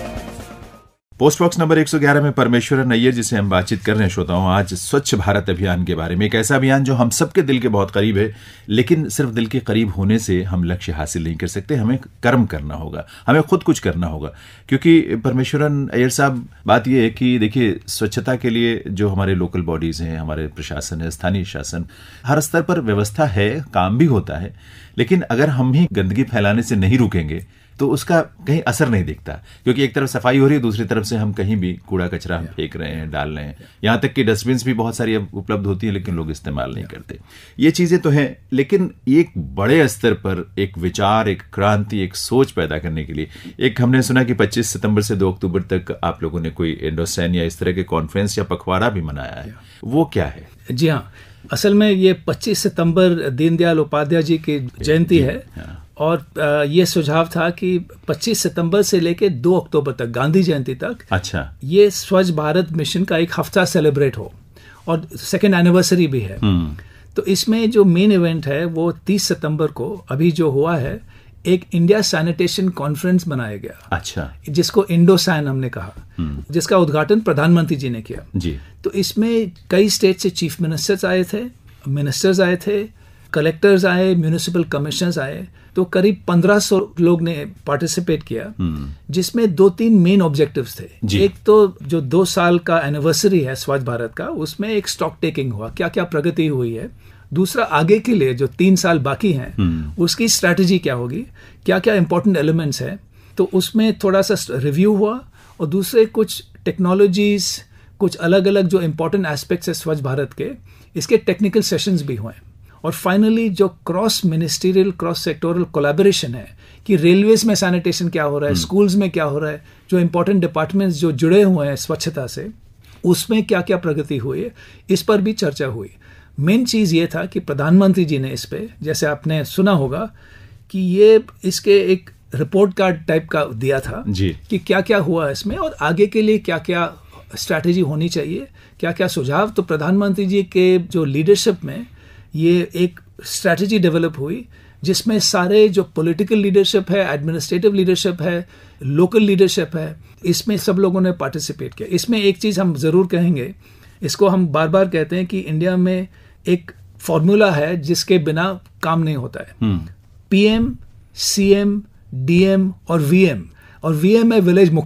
[SPEAKER 6] अगर।
[SPEAKER 2] पोस्ट बॉक्स नंबर एक सौ ग्यारह में परमेश्वरन अय्यर जिसे हम बातचीत कर रहे हैं श्रोताओं, आज स्वच्छ भारत अभियान के बारे में। एक ऐसा अभियान जो हम सबके दिल के बहुत करीब है, लेकिन सिर्फ दिल के करीब होने से हम लक्ष्य हासिल नहीं कर सकते, हमें कर्म करना होगा, हमें खुद कुछ करना होगा। क्योंकि परमेश्वरन अय्यर साहब, बात यह है कि देखिए, स्वच्छता के लिए जो हमारे लोकल बॉडीज हैं, हमारे प्रशासन है, स्थानीय शासन, हर स्तर पर व्यवस्था है, काम भी होता है, लेकिन अगर हम ही गंदगी फैलाने से नहीं रुकेंगे तो उसका कहीं असर नहीं दिखता। क्योंकि एक तरफ सफाई हो रही है, दूसरी तरफ से हम कहीं भी कूड़ा कचरा फेंक रहे हैं, डाल रहे हैं, यहाँ तक कि डस्टबिन भी बहुत सारी अब उपलब्ध होती है, लेकिन लोग इस्तेमाल नहीं करते। ये चीजें तो हैं, लेकिन एक बड़े स्तर पर एक विचार, एक क्रांति, एक सोच पैदा करने के लिए, एक हमने सुना कि पच्चीस सितंबर से दो अक्टूबर तक आप लोगों ने कोई इंडोसैन या इस तरह के कॉन्फ्रेंस या पखवाड़ा भी मनाया है, वो क्या है?
[SPEAKER 3] जी हाँ, असल में ये पच्चीस सितंबर दीनदयाल उपाध्याय जी की जयंती है, और ये सुझाव था कि पच्चीस सितंबर से लेकर दो अक्टूबर तक, गांधी जयंती तक,
[SPEAKER 2] अच्छा,
[SPEAKER 3] ये स्वच्छ भारत मिशन का एक हफ्ता सेलिब्रेट हो, और सेकेंड एनिवर्सरी भी है। तो इसमें जो मेन इवेंट है वो तीस सितंबर को अभी जो हुआ है, एक इंडिया सैनिटेशन कॉन्फ्रेंस बनाया गया,
[SPEAKER 2] अच्छा,
[SPEAKER 3] जिसको इंडोसैन हमने कहा, जिसका उद्घाटन प्रधानमंत्री जी ने किया
[SPEAKER 2] जी।
[SPEAKER 3] तो इसमें कई स्टेट से चीफ मिनिस्टर्स आए थे, मिनिस्टर्स आए थे, कलेक्टर्स आए, म्यूनिसिपल कमिश्नर्स आए, तो करीब पंद्रह सौ लोग ने पार्टिसिपेट किया, जिसमें दो तीन मेन ऑब्जेक्टिव्स थे। एक तो जो दो साल का एनिवर्सरी है स्वच्छ भारत का, उसमें एक स्टॉक टेकिंग हुआ, क्या क्या प्रगति हुई है। दूसरा, आगे के लिए जो तीन साल बाकी हैं, उसकी स्ट्रैटेजी क्या होगी, क्या क्या इंपॉर्टेंट एलिमेंट्स हैं, तो उसमें थोड़ा सा रिव्यू हुआ। और दूसरे कुछ टेक्नोलॉजीज, कुछ अलग अलग जो इंपॉर्टेंट एस्पेक्ट्स है स्वच्छ भारत के, इसके टेक्निकल सेशंस भी हुए। और फाइनली जो cross ministerial, cross sectoral collaboration है कि रेलवेज में सैनिटेशन क्या हो रहा है, स्कूल्स में क्या हो रहा है, जो इंपॉर्टेंट डिपार्टमेंट्स जो जुड़े हुए हैं स्वच्छता से, उसमें क्या क्या प्रगति हुई है, इस पर भी चर्चा हुई। मेन चीज़ ये था कि प्रधानमंत्री जी ने इस पे, जैसे आपने सुना होगा कि ये इसके एक रिपोर्ट कार्ड टाइप का दिया था जी, कि क्या क्या हुआ इसमें और आगे के लिए क्या क्या स्ट्रैटेजी होनी चाहिए, क्या क्या सुझाव। तो प्रधानमंत्री जी के जो लीडरशिप में ये एक स्ट्रैटेजी डेवलप हुई, जिसमें सारे जो पॉलिटिकल लीडरशिप है, एडमिनिस्ट्रेटिव लीडरशिप है, लोकल लीडरशिप है, इसमें सब लोगों ने पार्टिसिपेट किया। इसमें एक चीज़ हम ज़रूर कहेंगे, इसको हम बार बार कहते हैं कि इंडिया में एक फॉर्मूला है जिसके बिना काम नहीं होता है। पीएम, सीएम, डीएम और वीएम, और वीएम है विलेज मुखिया।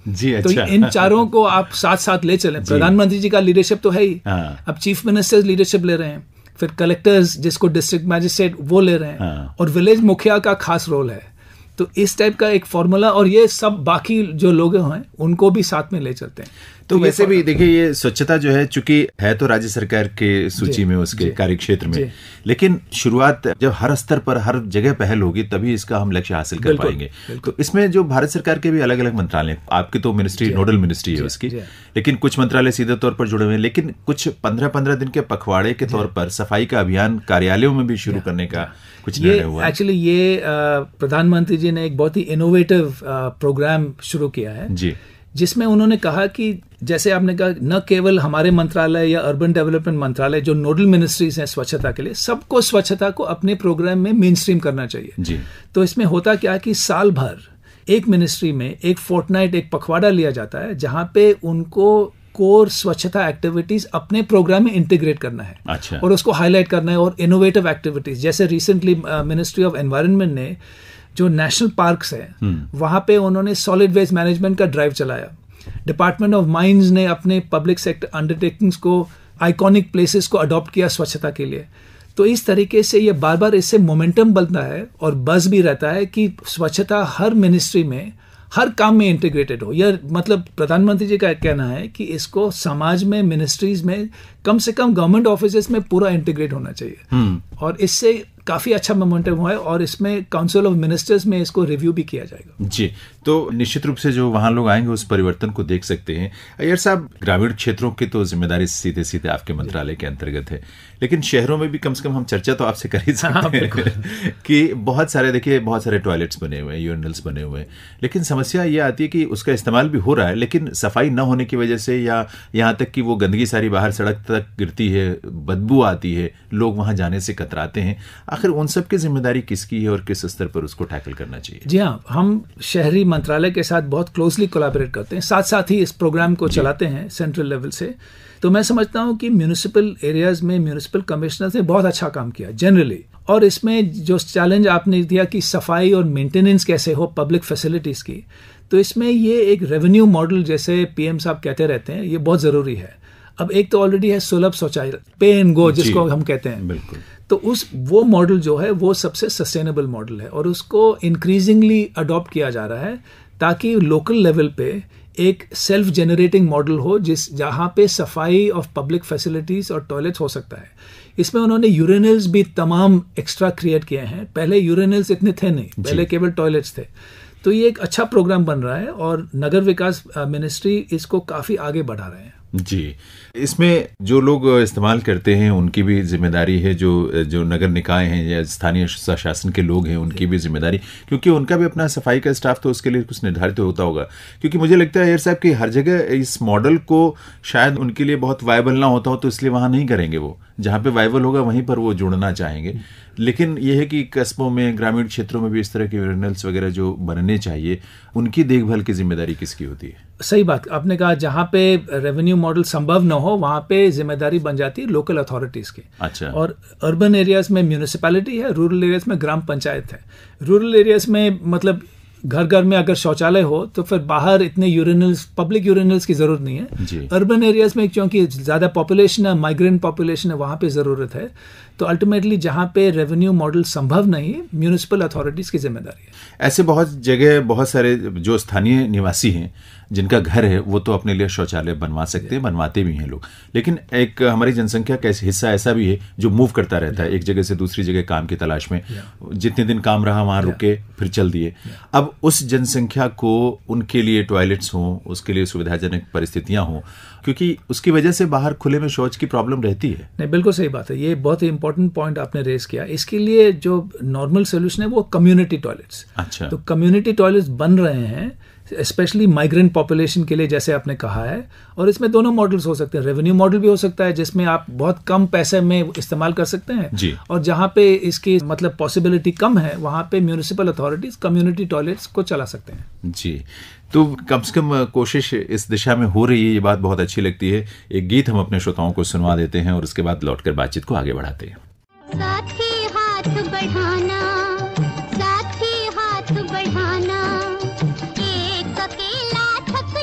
[SPEAKER 2] जी।
[SPEAKER 3] तो
[SPEAKER 2] अच्छा।
[SPEAKER 3] इन चारों को आप साथ साथ ले चलें। प्रधानमंत्री जी का लीडरशिप तो है ही,
[SPEAKER 2] हाँ।
[SPEAKER 3] अब चीफ मिनिस्टर्स लीडरशिप ले रहे हैं, फिर कलेक्टर्स जिसको डिस्ट्रिक्ट मैजिस्ट्रेट वो ले रहे हैं,
[SPEAKER 2] हाँ।
[SPEAKER 3] और विलेज मुखिया का खास रोल है। तो इस टाइप का एक फॉर्मूला, और ये सब बाकी जो लोग हैं उनको भी साथ में ले चलते हैं।
[SPEAKER 2] तो वैसे भी देखिए, ये स्वच्छता जो है चूंकि है तो राज्य सरकार के सूची में, उसके कार्य क्षेत्र में, लेकिन शुरुआत जब हर स्तर पर हर जगह पहल होगी तभी इसका हम लक्ष्य हासिल कर पाएंगे। तो इसमें जो भारत सरकार के भी अलग अलग मंत्रालय, आपकी तो मिनिस्ट्री नोडल मिनिस्ट्री है उसकी, लेकिन कुछ मंत्रालय सीधे तौर पर जुड़े हुए हैं, लेकिन कुछ पंद्रह पंद्रह दिन के पखवाड़े के तौर पर सफाई का अभियान कार्यालयों में भी शुरू करने का कुछ निर्णय हुआ।
[SPEAKER 3] एक्चुअली ये प्रधानमंत्री जी ने एक बहुत ही इनोवेटिव प्रोग्राम शुरू किया है जी, जिसमें उन्होंने कहा कि जैसे आपने कहा, न केवल हमारे मंत्रालय या अर्बन डेवलपमेंट मंत्रालय जो नोडल मिनिस्ट्रीज हैं स्वच्छता के लिए, सबको स्वच्छता को अपने प्रोग्राम में मेन स्ट्रीम करना चाहिए जी। तो इसमें होता क्या है कि साल भर एक मिनिस्ट्री में एक फोर्टनाइट, एक पखवाड़ा लिया जाता है जहां पे उनको कोर स्वच्छता एक्टिविटीज अपने प्रोग्राम में इंटीग्रेट करना है। अच्छा। और उसको हाईलाइट करना है, और इनोवेटिव एक्टिविटीज, जैसे रिसेंटली मिनिस्ट्री ऑफ एनवायरनमेंट ने जो नेशनल पार्क्स है वहां पे उन्होंने सॉलिड वेस्ट मैनेजमेंट का ड्राइव चलाया। डिपार्टमेंट ऑफ माइंस ने अपने पब्लिक सेक्टर अंडरटेकिंग्स को, आइकॉनिक प्लेसेस को अडॉप्ट किया स्वच्छता के लिए। तो इस तरीके से ये बार बार इससे मोमेंटम बनता है और बज़ भी रहता है कि स्वच्छता हर मिनिस्ट्री में, हर काम में इंटीग्रेटेड हो। यह मतलब प्रधानमंत्री जी का कहना है कि इसको समाज में, मिनिस्ट्रीज में, कम से कम गवर्नमेंट ऑफिसेस में पूरा इंटीग्रेट होना चाहिए। और इससे काफी अच्छा मोमेंटम हुआ है, और इसमें काउंसिल ऑफ मिनिस्टर्स में इसको रिव्यू भी किया जाएगा
[SPEAKER 2] जी। तो निश्चित रूप से जो वहां लोग आएंगे उस परिवर्तन को देख सकते हैं। अय्यर साहब, ग्रामीण क्षेत्रों की तो जिम्मेदारी सीधे सीधे आपके मंत्रालय के अंतर्गत है, लेकिन शहरों में भी कम से कम हम चर्चा तो आपसे कर ही सकते हैं कि बहुत सारे, देखिए बहुत सारे टॉयलेट्स बने हुए हैं, यूरिनल्स बने हुए हैं, लेकिन समस्या ये आती है कि उसका इस्तेमाल भी हो रहा है, लेकिन सफाई न होने की वजह से, या यहाँ तक कि वो गंदगी सारी बाहर सड़क तक गिरती है, बदबू आती है, लोग वहां जाने से कतराते हैं। आखिर उन सब की जिम्मेदारी किसकी है और किस स्तर पर उसको टैकल करना चाहिए?
[SPEAKER 3] जी हाँ, हम शहरी मंत्रालय के साथ बहुत क्लोजली कोलैबोरेट करते हैं, साथ साथ ही इस प्रोग्राम को चलाते हैं सेंट्रल लेवल से। तो मैं समझता हूं कि म्यूनिसिपल एरियाज में म्यूनिसिपल कमिश्नर्स ने बहुत अच्छा काम किया जनरली। और इसमें जो चैलेंज आपने दिया कि सफाई और मेंटेनेंस कैसे हो पब्लिक फैसिलिटीज की, तो इसमें ये एक रेवेन्यू मॉडल, जैसे पीएम साहब कहते रहते हैं, ये बहुत जरूरी है। अब एक तो ऑलरेडी है सुलभ शौचालय, पे एंड गो जिसको हम कहते हैं, बिल्कुल। तो उस वो मॉडल जो है वो सबसे सस्टेनेबल मॉडल है, और उसको इंक्रीजिंगली अडॉप्ट किया जा रहा है ताकि लोकल लेवल पे एक सेल्फ जेनरेटिंग मॉडल हो, जिस जहां पे सफाई ऑफ पब्लिक फैसिलिटीज और टॉयलेट्स हो सकता है। इसमें उन्होंने यूरिनल्स भी तमाम एक्स्ट्रा क्रिएट किए हैं, पहले यूरिनल्स इतने थे नहीं, पहले केवल टॉयलेट्स थे। तो ये एक अच्छा प्रोग्राम बन रहा है, और नगर विकास मिनिस्ट्री इसको काफी आगे बढ़ा रहे हैं
[SPEAKER 2] जी। इसमें जो लोग इस्तेमाल करते हैं उनकी भी जिम्मेदारी है, जो जो नगर निकाय हैं या स्थानीय शासन के लोग हैं उनकी भी जिम्मेदारी, क्योंकि उनका भी अपना सफाई का स्टाफ तो उसके लिए कुछ निर्धारित होता होगा। क्योंकि मुझे लगता है अय्यर साहब कि हर जगह इस मॉडल को शायद उनके लिए बहुत वायबल ना होता हो, तो इसलिए वहां नहीं करेंगे। वो जहां पे वायबल होगा वहीं पर वो जुड़ना चाहेंगे। लेकिन यह है कि कस्बों में, ग्रामीण क्षेत्रों में भी इस तरह के यूरिनल्स वगैरह जो बनने चाहिए, उनकी देखभाल की जिम्मेदारी किसकी होती है?
[SPEAKER 3] सही बात आपने कहा, जहां पे रेवेन्यू मॉडल संभव न हो वहां पे जिम्मेदारी बन जाती है लोकल अथॉरिटीज की। अच्छा। और अर्बन एरियाज में म्यूनिसिपैलिटी है, रूरल एरियाज में ग्राम पंचायत है। रूरल एरियाज में मतलब घर घर में अगर शौचालय हो तो फिर बाहर इतने यूरिनल्स, पब्लिक यूरिनल्स की जरूरत नहीं है। अर्बन एरियाज में क्योंकि ज्यादा पॉपुलेशन है, माइग्रेंट पॉपुलेशन है, वहां पे जरूरत है। तो अल्टीमेटली जहां पे रेवेन्यू मॉडल संभव नहीं, म्यूनिसिपल अथॉरिटीज की जिम्मेदारी है।
[SPEAKER 2] ऐसे बहुत जगह बहुत सारे जो स्थानीय निवासी हैं जिनका घर है वो तो अपने लिए शौचालय बनवा सकते हैं, बनवाते भी हैं लोग, लेकिन एक हमारी जनसंख्या का हिस्सा ऐसा भी है जो मूव करता रहता है एक जगह से दूसरी जगह काम की तलाश में। जितने दिन काम रहा वहां रुके, फिर चल दिए। अब उस जनसंख्या को उनके लिए टॉयलेट्स हों, उसके लिए सुविधाजनक परिस्थितियां हों, क्योंकि उसकी वजह से बाहर खुले में शौच की प्रॉब्लम रहती है।
[SPEAKER 3] नहीं, बिल्कुल सही बात है, ये बहुत ही इंपॉर्टेंट पॉइंट आपने रेज किया। इसके लिए जो नॉर्मल सोल्यूशन है वो कम्युनिटी टॉयलेट्स। अच्छा। तो कम्युनिटी टॉयलेट्स बन रहे हैं स्पेशली माइग्रेंट पॉपुलेशन के लिए, जैसे आपने कहा है। और इसमें दोनों मॉडल्स हो सकते हैं, रेवेन्यू मॉडल भी हो सकता है जिसमें आप बहुत कम पैसे में इस्तेमाल कर सकते हैं जी। और जहां पे इसकी मतलब पॉसिबिलिटी कम है वहां पे म्यूनिसिपल अथॉरिटीज कम्युनिटी टॉयलेट्स को चला सकते हैं जी।
[SPEAKER 2] तो कम से कम कोशिश इस दिशा में हो रही है, ये बात बहुत अच्छी लगती है। एक गीत हम अपने श्रोताओं को सुनवा देते हैं और उसके बाद लौटकर बातचीत को आगे बढ़ाते हैं।
[SPEAKER 7] साथी हाथ बढ़ाना, साथी हाथ बढ़ाना, एक अकेला थक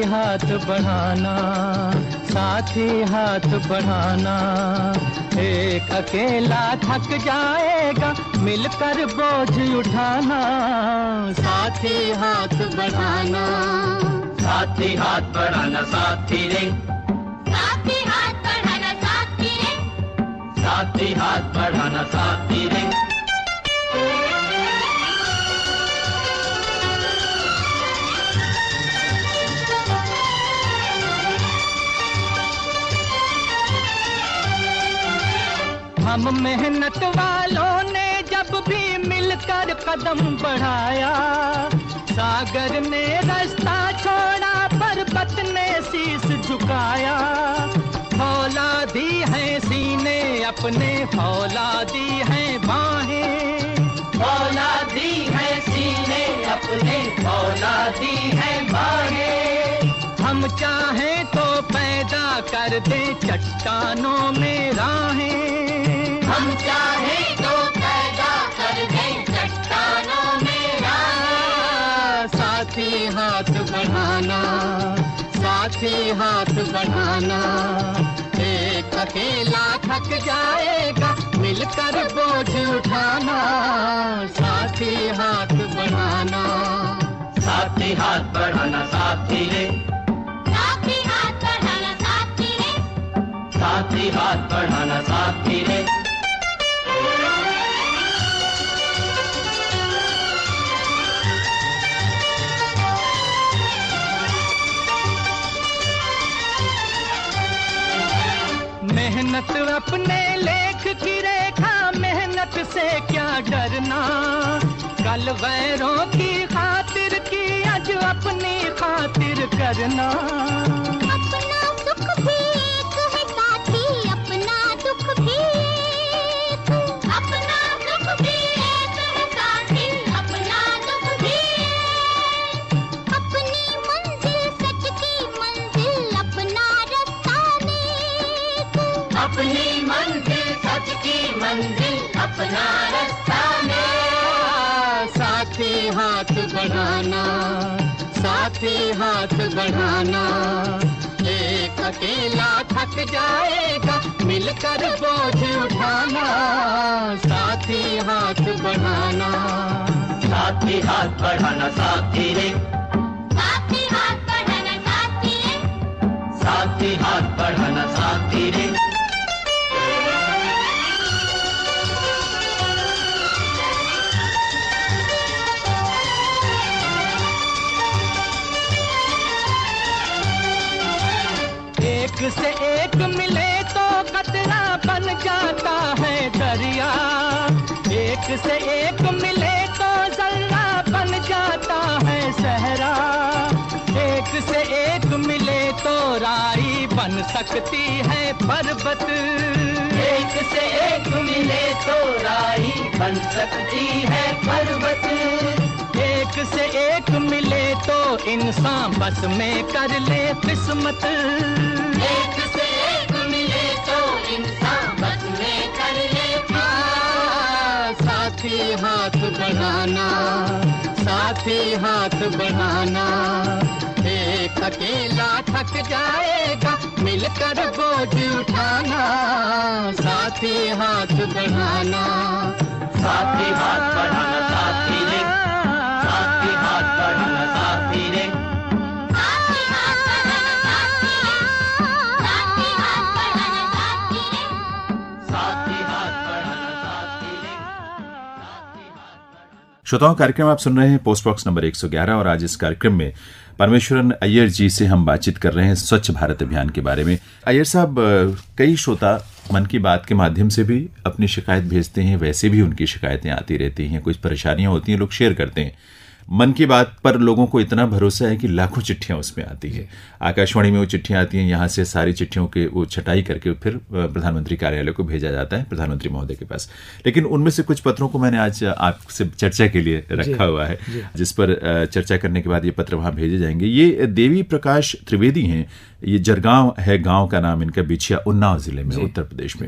[SPEAKER 5] हाथ बढ़ाना, साथी हाथ बढ़ाना। एक अकेला थक जाएगा, मिलकर बोझ उठाना। साथी हाथ बढ़ाना,
[SPEAKER 8] साथी हाथ बढ़ाना साथी रे,
[SPEAKER 7] साथी हाथ बढ़ाना साथी रे,
[SPEAKER 8] साथी हाथ बढ़ाना साथी रे।
[SPEAKER 5] हम मेहनत वालों ने जब भी मिलकर कदम बढ़ाया, सागर ने रास्ता छोड़ा, पर्वत ने शीश झुकाया। फौलादी है सीने अपने, फौलादी है बाहें,
[SPEAKER 8] फौलादी है सीने अपने, फौलादी है बाहें।
[SPEAKER 5] हम चाहें तो पैदा कर दे चट्टानों में राहें,
[SPEAKER 8] हम चाहें तो पैदा कर दें चट्टानों में राहें।
[SPEAKER 5] साथी हाथ बढ़ाना, साथी हाथ बढ़ाना। एक अकेला थक जाएगा, मिलकर बोझ उठाना। साथी हाथ बढ़ाना,
[SPEAKER 8] साथी हाथ बढ़ाना साथी रे,
[SPEAKER 7] साथी हाथ बढ़ाना साथी रे,
[SPEAKER 8] साथी हाथ बढ़ाना साथी रे।
[SPEAKER 5] मेहनत अपने लेख की रेखा, मेहनत से क्या डरना। कल वैरों की खातिर की, आज अपनी खातिर करना।
[SPEAKER 7] अपना सुख भी एक है साथी, अपना दुख भी एक, अपना सुख भी एक है साथी, अपना दुख भी एक। अपनी मंजिल सच की मंजिल, अपना रास्ता नेक,
[SPEAKER 8] अपनी मंजिल सच की मंजिल, अपना रास्ता में।
[SPEAKER 5] साथी हाथ बढ़ाना, साथी हाथ बढ़ाना। एक अकेला थक जाएगा, मिलकर बोझ उठाना। साथी हाथ बढ़ाना,
[SPEAKER 8] साथी हाथ बढ़ाना साथी रे,
[SPEAKER 7] साथी हाथ बढ़ाना साथी रे,
[SPEAKER 8] साथी हाथ बढ़ाना साथी रे।
[SPEAKER 5] एक से एक मिले तो कतरा बन जाता है दरिया। एक से एक मिले तो जर्रा बन जाता है सहरा। एक से एक मिले तो राई बन सकती है पर्वत।
[SPEAKER 8] एक से एक मिले तो राई बन सकती है पर्वत।
[SPEAKER 5] एक से एक मिले तो इंसान बस में कर ले किस्मत।
[SPEAKER 8] एक से एक मिले तो इंसान बस में कर ले।
[SPEAKER 5] साथी हाथ बढ़ाना, साथी हाथ बढ़ाना। एक अकेला थक जाएगा, मिलकर बोझ उठाना। साथी हाथ बढ़ाना,
[SPEAKER 8] साथी हाथ बढ़ाना साथी रे, साथी हाथ बढ़ाना साथी रे,
[SPEAKER 7] साथी हाथ बढ़ाना साथी रे, साथी हाथ बढ़ाना साथी रे,
[SPEAKER 8] साथी हाथ बढ़ाना साथी रे, साथी हाथ।
[SPEAKER 2] श्रोताओं, कार्यक्रम आप सुन रहे हैं पोस्ट बॉक्स नंबर एक सौ ग्यारह और आज इस कार्यक्रम में परमेश्वरन अय्यर जी से हम बातचीत कर रहे हैं स्वच्छ भारत अभियान के बारे में। अय्यर साहब, कई श्रोता मन की बात के माध्यम से भी अपनी शिकायत भेजते हैं, वैसे भी उनकी शिकायतें आती रहती हैं, कुछ परेशानियां होती हैं, लोग शेयर करते हैं। मन की बात पर लोगों को इतना भरोसा है कि लाखों चिट्ठियां उसमें आती है। आकाशवाणी में वो चिट्ठियां आती हैं, यहाँ से सारी चिट्ठियों के वो छटाई करके फिर प्रधानमंत्री कार्यालय को भेजा जाता है, प्रधानमंत्री महोदय के पास। लेकिन उनमें से कुछ पत्रों को मैंने आज आपसे चर्चा के लिए रखा हुआ है, जिस पर चर्चा करने के बाद ये पत्र वहां भेजे जाएंगे। ये देवी प्रकाश त्रिवेदी हैं, ये जरगांव है गांव का नाम इनका, बिछिया उन्नाव जिले में उत्तर प्रदेश में।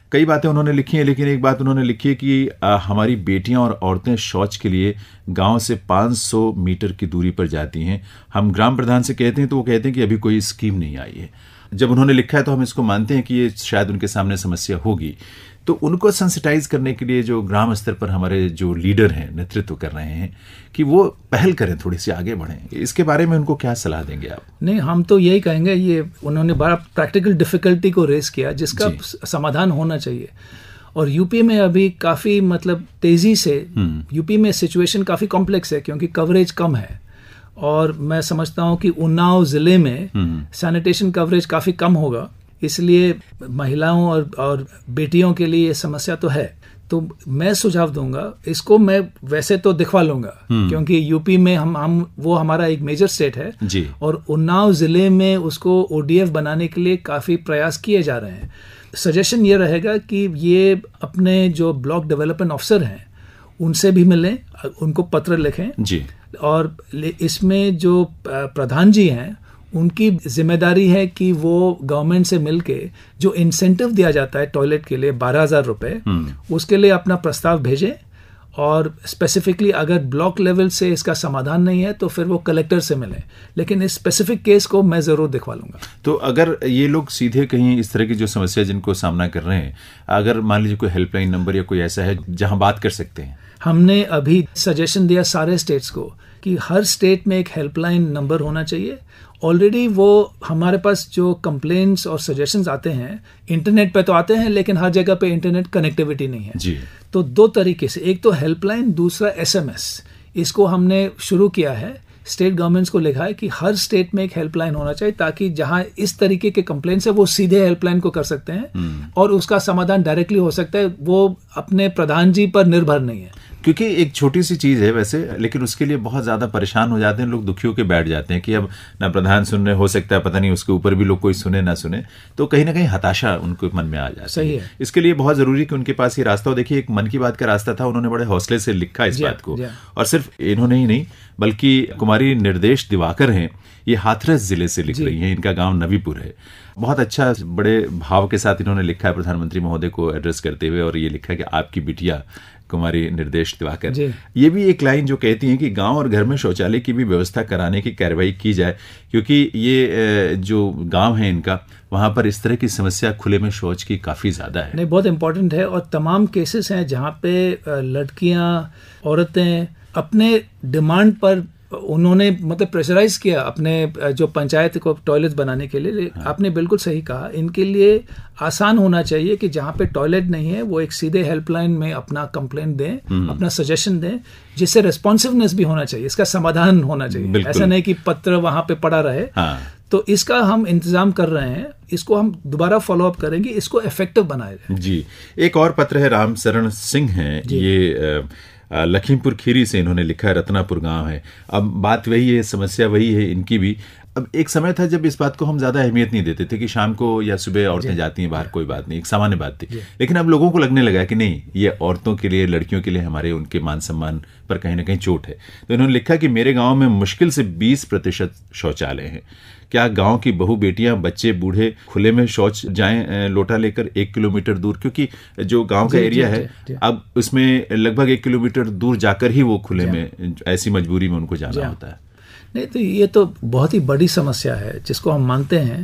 [SPEAKER 2] कई बातें उन्होंने लिखी हैं, लेकिन एक बात उन्होंने लिखी है कि आ, हमारी बेटियां और औरतें शौच के लिए गांव से पाँच सौ मीटर की दूरी पर जाती हैं। हम ग्राम प्रधान से कहते हैं तो वो कहते हैं कि अभी कोई स्कीम नहीं आई है। जब उन्होंने लिखा है तो हम इसको मानते हैं कि ये शायद उनके सामने समस्या होगी। तो उनको सेंसिटाइज करने के लिए जो ग्राम स्तर पर हमारे जो लीडर हैं, नेतृत्व कर रहे हैं, कि वो पहल करें, थोड़ी सी आगे बढ़ें, इसके बारे में उनको क्या सलाह देंगे आप?
[SPEAKER 3] नहीं, हम तो यही कहेंगे, ये उन्होंने बड़ा प्रैक्टिकल डिफिकल्टी को रेस किया जिसका समाधान होना चाहिए। और यूपी में अभी काफ़ी मतलब तेज़ी से, यूपी में सिचुएशन काफ़ी कॉम्प्लेक्स है क्योंकि कवरेज कम है। और मैं समझता हूँ कि उन्नाव ज़िले में सैनिटेशन कवरेज काफ़ी कम होगा, इसलिए महिलाओं और, और बेटियों के लिए ये समस्या तो है। तो मैं सुझाव दूंगा, इसको मैं वैसे तो दिखवा लूंगा क्योंकि यूपी में हम हम वो हमारा एक मेजर स्टेट है
[SPEAKER 2] जी।
[SPEAKER 3] और उन्नाव ज़िले में उसको ओडीएफ बनाने के लिए काफ़ी प्रयास किए जा रहे हैं। सजेशन ये रहेगा कि ये अपने जो ब्लॉक डेवलपमेंट ऑफिसर हैं उनसे भी मिलें, उनको पत्र लिखें जी। और इसमें जो प्रधान जी हैं उनकी जिम्मेदारी है कि वो गवर्नमेंट से मिलके जो इंसेंटिव दिया जाता है टॉयलेट के लिए बारह हजार रुपये, उसके लिए अपना प्रस्ताव भेजें। और स्पेसिफिकली अगर ब्लॉक लेवल से इसका समाधान नहीं है तो फिर वो कलेक्टर से मिलें, लेकिन इस स्पेसिफिक केस को मैं ज़रूर दिखवा लूँगा।
[SPEAKER 2] तो अगर ये लोग सीधे कहीं इस तरह की जो समस्या जिनको सामना कर रहे हैं, अगर मान लीजिए कोई हेल्पलाइन नंबर या कोई ऐसा है जहाँ बात कर सकते हैं?
[SPEAKER 3] हमने अभी सजेशन दिया सारे स्टेट्स को कि हर स्टेट में एक हेल्पलाइन नंबर होना चाहिए। ऑलरेडी वो हमारे पास जो कंप्लेंट्स और सजेशंस आते हैं इंटरनेट पे तो आते हैं, लेकिन हर जगह पे इंटरनेट कनेक्टिविटी नहीं है जी। तो दो तरीके से, एक तो हेल्पलाइन, दूसरा एसएमएस, इसको हमने शुरू किया है। स्टेट गवर्नमेंट्स को लिखा है कि हर स्टेट में एक हेल्पलाइन होना चाहिए ताकि जहां इस तरीके के कंप्लेंट्स है वो सीधे हेल्पलाइन को कर सकते हैं और उसका समाधान डायरेक्टली हो सकता है, वो अपने प्रधान जी पर निर्भर नहीं है।
[SPEAKER 2] क्योंकि एक छोटी सी चीज़ है वैसे, लेकिन उसके लिए बहुत ज़्यादा परेशान हो जाते हैं लोग, दुखी होकर बैठ जाते हैं कि अब ना प्रधान सुन रहे, हो सकता है पता नहीं उसके ऊपर भी लोग कोई सुने ना सुने, तो कहीं ना कहीं हताशा उनको मन में आ जाती है।
[SPEAKER 3] सही है।
[SPEAKER 2] इसके लिए बहुत ज़रूरी कि उनके पास ये रास्ता हो। देखिए, एक मन की बात का रास्ता था, उन्होंने बड़े हौसले से लिखा इस बात को, और सिर्फ इन्होंने ही नहीं बल्कि कुमारी निर्देश दिवाकर हैं, ये हाथरस जिले से लिख रही हैं, इनका गांव नवीपुर है। बहुत अच्छा, बड़े भाव के साथ इन्होंने लिखा है प्रधानमंत्री महोदय को एड्रेस करते हुए, और ये लिखा है कि आपकी बिटिया कुमारी निर्देश दिवाकर। ये भी एक लाइन जो कहती है कि गांव और घर में शौचालय की भी व्यवस्था कराने की कार्रवाई की जाए, क्योंकि ये जो गांव है इनका, वहां पर इस तरह की समस्या खुले में शौच की काफी ज्यादा है।
[SPEAKER 3] नहीं, बहुत इंपॉर्टेंट है। और तमाम केसेस हैं जहां पे लड़कियां, औरतें अपने डिमांड पर उन्होंने मतलब प्रेशराइज किया अपने जो पंचायत को टॉयलेट बनाने के लिए। हाँ। आपने बिल्कुल सही कहा, इनके लिए आसान होना चाहिए कि जहाँ पे टॉयलेट नहीं है वो एक सीधे हेल्पलाइन में अपना कंप्लेंट दें, अपना सजेशन दें, जिससे रेस्पॉन्सिवनेस भी होना चाहिए, इसका समाधान होना चाहिए। ऐसा नहीं कि पत्र वहाँ पे पड़ा रहे। हाँ। तो इसका हम इंतजाम कर रहे हैं, इसको हम दोबारा फॉलो अप करेंगे, इसको इफेक्टिव बनाए जी।
[SPEAKER 2] एक और पत्र है, राम शरण सिंह है, ये लखीमपुर खीरी से इन्होंने लिखा है, रत्नापुर गांव है। अब बात वही है, समस्या वही है इनकी भी। अब एक समय था जब इस बात को हम ज्यादा अहमियत नहीं देते थे कि शाम को या सुबह औरतें जाती हैं बाहर, कोई बात नहीं, एक सामान्य बात थी। लेकिन अब लोगों को लगने लगा कि नहीं, ये औरतों के लिए, लड़कियों के लिए, हमारे उनके मान सम्मान पर कहीं ना कहीं चोट है। तो इन्होंने लिखा कि मेरे गाँव में मुश्किल से बीस प्रतिशत शौचालय हैं। क्या गांव की बहू बेटियां, बच्चे, बूढ़े खुले में शौच जाएं लोटा लेकर एक किलोमीटर दूर, क्योंकि जो गांव का एरिया है अब उसमें लगभग एक किलोमीटर दूर जाकर ही वो खुले में, ऐसी मजबूरी में उनको जाना होता है।
[SPEAKER 3] नहीं, तो ये तो बहुत ही बड़ी समस्या है जिसको हम मानते हैं,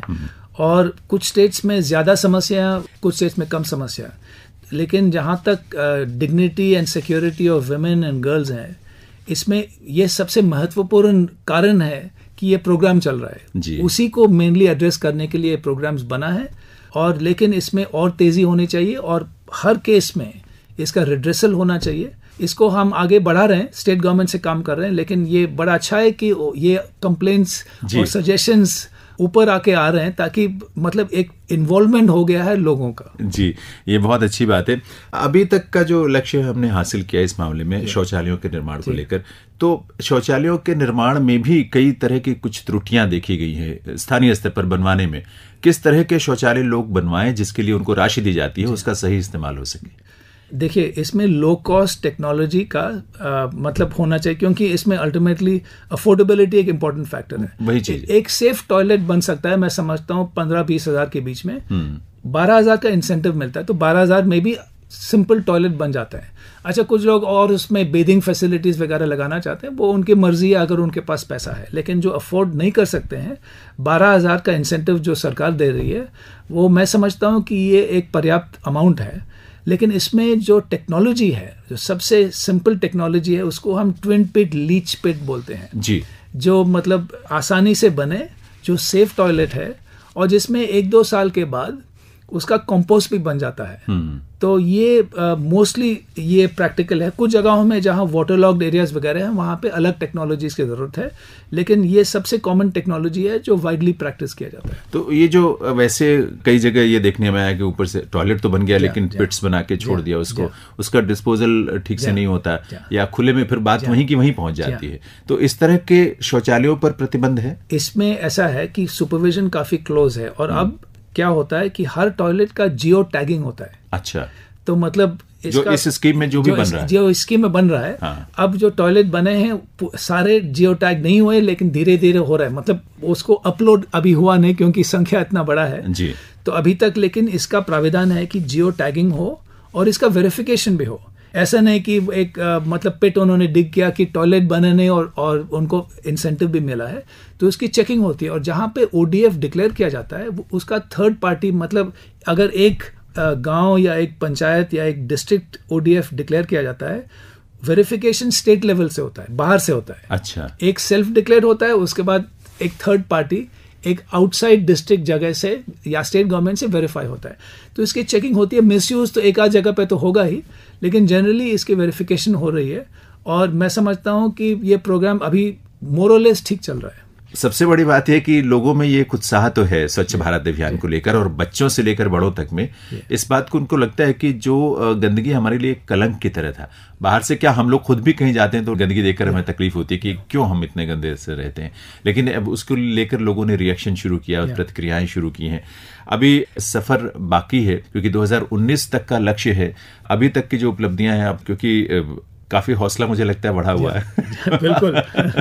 [SPEAKER 3] और कुछ स्टेट्स में ज्यादा समस्या, कुछ स्टेट्स में कम समस्या। लेकिन जहाँ तक dignity and security of women and girls है, इसमें ये सबसे महत्वपूर्ण कारण है कि ये प्रोग्राम चल रहा है, उसी को मेनली एड्रेस करने के लिए प्रोग्राम्स बना है। और लेकिन इसमें और तेजी होनी चाहिए और हर केस में इसका रिड्रेसल होना चाहिए। इसको हम आगे बढ़ा रहे हैं, स्टेट गवर्नमेंट से काम कर रहे हैं, लेकिन ये बड़ा अच्छा है कि ये कंप्लेंट्स और सजेशंस ऊपर आके आ रहे हैं, ताकि मतलब एक इन्वॉल्वमेंट हो गया है लोगों का।
[SPEAKER 2] जी, ये बहुत अच्छी बात है। अभी तक का जो लक्ष्य हमने हासिल किया इस मामले में शौचालयों के निर्माण को लेकर, तो शौचालयों के निर्माण में भी कई तरह की कुछ त्रुटियां देखी गई हैं स्थानीय स्तर पर बनवाने में। किस तरह के शौचालय लोग बनवाएं जिसके लिए उनको राशि दी जाती है, उसका सही इस्तेमाल हो सके?
[SPEAKER 3] देखिए, इसमें लो कॉस्ट टेक्नोलॉजी का आ, मतलब होना चाहिए, क्योंकि इसमें अल्टीमेटली अफोर्डेबिलिटी एक इम्पॉर्टेंट फैक्टर है।
[SPEAKER 2] वही चीज,
[SPEAKER 3] एक सेफ टॉयलेट बन सकता है, मैं समझता हूँ पंद्रह बीस हजार के बीच में, बारह हजार का इंसेंटिव मिलता है, तो बारह हजार में भी सिंपल टॉयलेट बन जाता है। अच्छा, कुछ लोग और उसमें बेदिंग फैसिलिटीज वगैरह लगाना चाहते हैं, वो उनकी मर्जी है अगर उनके पास पैसा है। लेकिन जो अफोर्ड नहीं कर सकते हैं, बारह हजार का इंसेंटिव जो सरकार दे रही है, वो मैं समझता हूँ कि ये एक पर्याप्त अमाउंट है। लेकिन इसमें जो टेक्नोलॉजी है, जो सबसे सिंपल टेक्नोलॉजी है, उसको हम ट्विन पिट लीच पिट बोलते हैं
[SPEAKER 2] जी, जो
[SPEAKER 3] मतलब आसानी से बने, जो सेफ टॉयलेट है और जिसमें एक दो साल के बाद उसका कंपोस्ट भी बन जाता है। तो ये मोस्टली uh, ये प्रैक्टिकल है। कुछ जगहों में जहाँ वाटर लॉक्ड एरियाज वगैरह हैं, वहाँ पे अलग टेक्नोलॉजीज की ज़रूरत है, लेकिन ये सबसे कॉमन टेक्नोलॉजी है जो वाइडली प्रैक्टिस किया जाता है।
[SPEAKER 2] तो ये जो वैसे कई जगह ये देखने में आया कि ऊपर से टॉयलेट तो बन गया, लेकिन पिट्स बना के छोड़ दिया उसको, उसका डिस्पोजल ठीक से नहीं होता, या खुले में फिर बात वहीं की वहीं पहुंच जाती है। तो इस तरह के शौचालयों पर प्रतिबंध है।
[SPEAKER 3] इसमें ऐसा है कि सुपरविजन काफ़ी क्लोज है, और अब क्या होता है कि हर टॉयलेट का जियो टैगिंग होता है।
[SPEAKER 2] अच्छा,
[SPEAKER 3] तो मतलब
[SPEAKER 2] जो इस स्कीम में जो भी
[SPEAKER 3] जो
[SPEAKER 2] बन रहा है,
[SPEAKER 3] जो स्कीम में बन रहा है,
[SPEAKER 2] हाँ।
[SPEAKER 3] अब जो टॉयलेट बने हैं सारे जियो टैग नहीं हुए, लेकिन धीरे धीरे हो रहा है। मतलब उसको अपलोड अभी हुआ नहीं क्योंकि संख्या इतना बड़ा है
[SPEAKER 2] जी।
[SPEAKER 3] तो अभी तक, लेकिन इसका प्राविधान है कि जियो टैगिंग हो और इसका वेरिफिकेशन भी हो। ऐसा नहीं कि एक आ, मतलब पिट उन्होंने डिग किया कि टॉयलेट बने नहीं और और उनको इंसेंटिव भी मिला है, तो उसकी चेकिंग होती है। और जहाँ पे ओडीएफ डिक्लेयर किया जाता है, उसका थर्ड पार्टी, मतलब अगर एक गांव या एक पंचायत या एक डिस्ट्रिक्ट ओडीएफ डिक्लेयर किया जाता है, वेरिफिकेशन स्टेट लेवल से होता है, बाहर से होता है।
[SPEAKER 2] अच्छा,
[SPEAKER 3] एक सेल्फ डिक्लेयर होता है, उसके बाद एक थर्ड पार्टी एक आउटसाइड डिस्ट्रिक्ट जगह से या स्टेट गवर्नमेंट से वेरीफाई होता है। तो इसकी चेकिंग होती है। मिसयूज तो एक आध जगह पे तो होगा ही, लेकिन जनरली इसकी वेरिफिकेशन हो रही है, और मैं समझता हूँ कि ये प्रोग्राम अभी मोरलेस ठीक चल रहा है।
[SPEAKER 2] सबसे बड़ी बात है कि लोगों में ये उत्साह तो है स्वच्छ भारत अभियान को लेकर, और बच्चों से लेकर बड़ों तक में इस बात को उनको लगता है कि जो गंदगी हमारे लिए कलंक की तरह था, बाहर से क्या हम लोग खुद भी कहीं जाते हैं तो गंदगी देखकर हमें तकलीफ होती है कि क्यों हम इतने गंदे से रहते हैं, लेकिन अब उसको लेकर लोगों ने रिएक्शन शुरू किया, प्रतिक्रियाएं शुरू की हैं। अभी सफर बाकी है क्योंकि दो हज़ार उन्नीस तक का लक्ष्य है। अभी तक की जो उपलब्धियां हैं, अब क्योंकि काफी हौसला मुझे लगता है बढ़ा हुआ है
[SPEAKER 3] बिल्कुल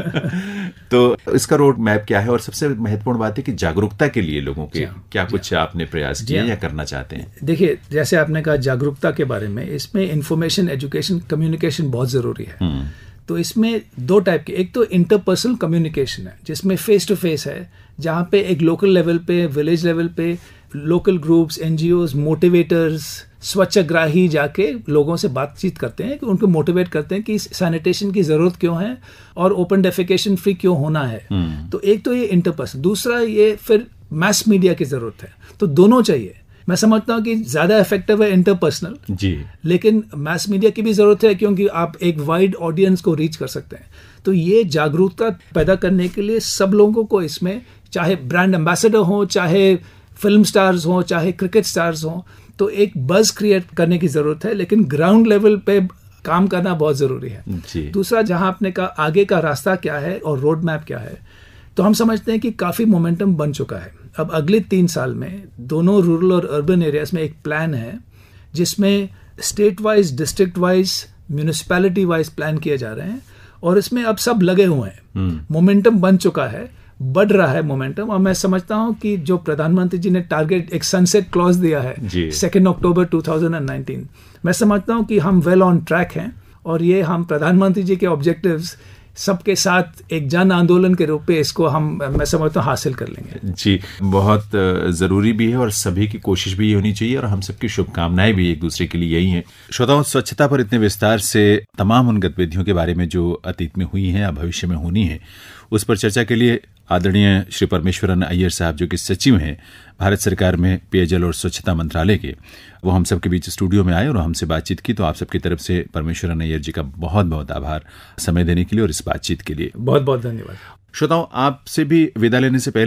[SPEAKER 2] तो इसका रोड मैप क्या है, और सबसे महत्वपूर्ण बात है कि जागरूकता के लिए लोगों के क्या कुछ आपने प्रयास किए या करना चाहते हैं?
[SPEAKER 3] देखिए, जैसे आपने कहा जागरूकता के बारे में, इसमें इंफॉर्मेशन, एजुकेशन, कम्युनिकेशन बहुत जरूरी है। तो इसमें दो टाइप के, एक तो इंटरपर्सनल कम्युनिकेशन है जिसमें फेस टू फेस है, जहाँ पे एक लोकल लेवल पे, विलेज लेवल पे लोकल ग्रुप्स, एनजीओज, मोटिवेटर्स, स्वच्छग्राही जाके लोगों से बातचीत करते हैं, कि उनको मोटिवेट करते हैं कि सैनिटेशन की जरूरत क्यों है और ओपन डेफिकेशन फ्री क्यों होना है। तो एक तो ये इंटरपर्सन, दूसरा ये फिर मैस मीडिया की जरूरत है। तो दोनों चाहिए। मैं समझता हूँ कि ज्यादा इफेक्टिव है इंटरपर्सनल जी, लेकिन मैस मीडिया की भी जरूरत है, क्योंकि आप एक वाइड ऑडियंस को रीच कर सकते हैं। तो ये जागरूकता पैदा करने के लिए सब लोगों को इसमें, चाहे ब्रांड एम्बेसडर हो, चाहे फिल्म स्टार्स हो, चाहे क्रिकेट स्टार्स हो, तो एक बज क्रिएट करने की जरूरत है, लेकिन ग्राउंड लेवल पे काम करना बहुत जरूरी है जी। दूसरा, जहां आपने कहा आगे का रास्ता क्या है और रोड मैप क्या है, तो हम समझते हैं कि काफी मोमेंटम बन चुका है। अब अगले तीन साल में दोनों रूरल और अर्बन एरियाज में एक प्लान है, जिसमें state wise, district wise, municipality wise plan किए जा रहे हैं, और इसमें अब सब लगे हुए हैं। मोमेंटम बन चुका है, बढ़ रहा है मोमेंटम, और मैं समझता हूं कि जो प्रधानमंत्री जी ने टारगेट, एक सनसेट क्लॉज दिया है second October two thousand nineteen, मैं समझता हूं कि हम वेल ऑन ट्रैक हैं, और ये हम प्रधानमंत्री जी के ऑब्जेक्टिव्स सबके साथ एक जन आंदोलन के रूप में इसको हम, मैं समझता हूँ, हासिल कर लेंगे
[SPEAKER 2] जी। बहुत जरूरी भी है, और सभी की कोशिश भी ये होनी चाहिए, और हम सबकी शुभकामनाएं भी एक दूसरे के लिए यही हैं। श्रोताओं, स्वच्छता पर इतने विस्तार से तमाम उन गतिविधियों के बारे में जो अतीत में हुई हैं या भविष्य में होनी है, उस पर चर्चा के लिए आदरणीय श्री परमेश्वरन अय्यर साहब, जो कि सचिव हैं भारत सरकार में पेयजल और स्वच्छता मंत्रालय के, वो हम सबके बीच स्टूडियो में आए और हमसे बातचीत की। तो आप सबकी तरफ से परमेश्वरन अय्यर जी का बहुत बहुत आभार समय देने के लिए और इस बातचीत के लिए।
[SPEAKER 3] बहुत बहुत धन्यवाद।
[SPEAKER 2] श्रोताओं, आपसे भी विदा लेने से पहले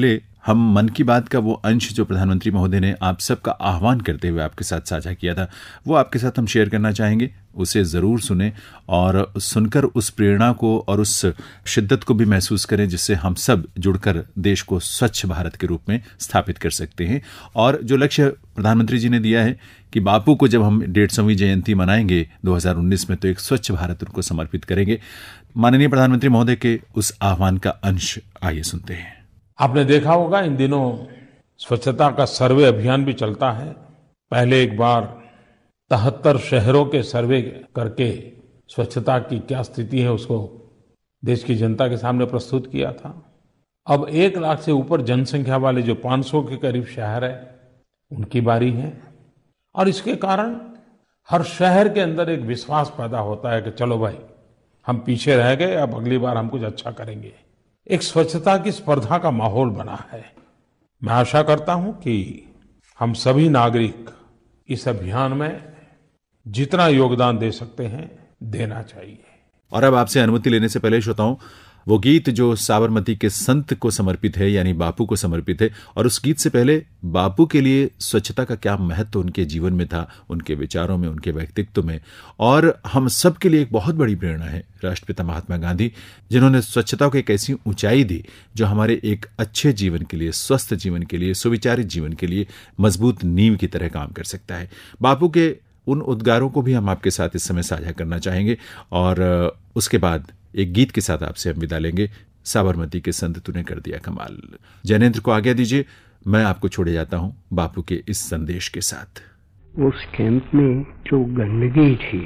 [SPEAKER 2] हम मन की बात का वो अंश जो प्रधानमंत्री महोदय ने आप सबका आह्वान करते हुए आपके साथ साझा किया था, वो आपके साथ हम शेयर करना चाहेंगे। उसे ज़रूर सुने और सुनकर उस प्रेरणा को और उस शिद्दत को भी महसूस करें जिससे हम सब जुड़कर देश को स्वच्छ भारत के रूप में स्थापित कर सकते हैं। और जो लक्ष्य प्रधानमंत्री जी ने दिया है कि बापू को जब हम डेढ़ सौवीं जयंती मनाएंगे दो हज़ार उन्नीस में, तो एक स्वच्छ भारत उनको समर्पित करेंगे। माननीय प्रधानमंत्री महोदय के उस आह्वान का अंश आइए सुनते हैं।
[SPEAKER 4] आपने देखा होगा इन दिनों स्वच्छता का सर्वे अभियान भी चलता है। पहले एक बार तिहत्तर शहरों के सर्वे करके स्वच्छता की क्या स्थिति है उसको देश की जनता के सामने प्रस्तुत किया था। अब एक लाख से ऊपर जनसंख्या वाले जो पाँच सौ के करीब शहर है उनकी बारी है, और इसके कारण हर शहर के अंदर एक विश्वास पैदा होता है कि चलो भाई हम पीछे रह गए, अब अगली बार हम कुछ अच्छा करेंगे। एक स्वच्छता की स्पर्धा का माहौल बना है। मैं आशा करता हूं कि हम सभी नागरिक इस अभियान में जितना योगदान दे सकते हैं देना चाहिए।
[SPEAKER 2] और अब आपसे अनुमति लेने से पहले श्रोताओं, वो गीत जो साबरमती के संत को समर्पित है यानी बापू को समर्पित है, और उस गीत से पहले बापू के लिए स्वच्छता का क्या महत्व उनके जीवन में था, उनके विचारों में, उनके व्यक्तित्व में, और हम सब के लिए एक बहुत बड़ी प्रेरणा है राष्ट्रपिता महात्मा गांधी, जिन्होंने स्वच्छता को एक ऐसी ऊंचाई दी जो हमारे एक अच्छे जीवन के लिए, स्वस्थ जीवन के लिए, सुविचारित जीवन के लिए मजबूत नींव की तरह काम कर सकता है। बापू के उन उद्गारों को भी हम आपके साथ इस समय साझा करना चाहेंगे, और उसके बाद एक गीत के साथ आपसे हम विदा लेंगे। साबरमती के संत तूने कर दिया कमाल। जैनेंद्र को आज्ञा दीजिए, मैं आपको छोड़े जाता हूं बापू के इस संदेश के साथ।
[SPEAKER 9] उस कैंप में जो गंदगी थी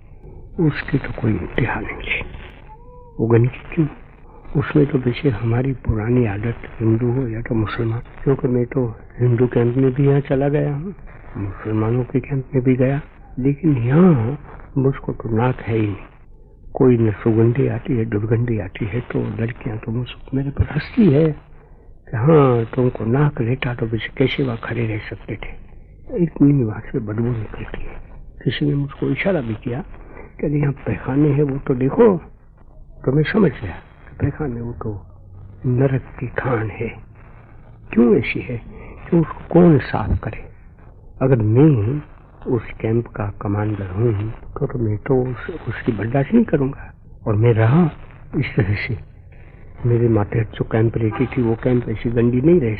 [SPEAKER 9] उसकी तो कोई इंतहा नहीं थी। वो गंदगी क्यों? उसमें तो वैसे हमारी पुरानी आदत, हिंदू हो या तो मुसलमान, क्योंकि मैं तो हिंदू कैंप में भी यहाँ चला गया हूँ, मुसलमानों के कैंप में भी गया, लेकिन यहाँ मुझको तो नाक है ही नहीं। कोई न सुगंधी आती है, दुर्गंधी आती है, तो लड़कियां तो मुझ मेरे पर हंसती है कि हाँ तुमको नाक रहता तो वैसे कैसे वहाँ खड़े रह सकते थे, इतनी वहाँ से बदबू निकलती है। किसी ने मुझको इशारा भी किया कि यहाँ पैखाने हैं वो तो देखो, तो मैं समझ गया कि पैखाने वो तो नरक की खान है। क्यों ऐसी है कि उसको कौन साफ करे? अगर मैं उस कैंप का कमांडर हूँ तो, तो मैं तो उस, उसकी बर्दाश्त नहीं करूँगा। और मैं रहा इस तरह से, मेरे माते जो कैंप रहती थी वो कैंप ऐसी गंदी नहीं रह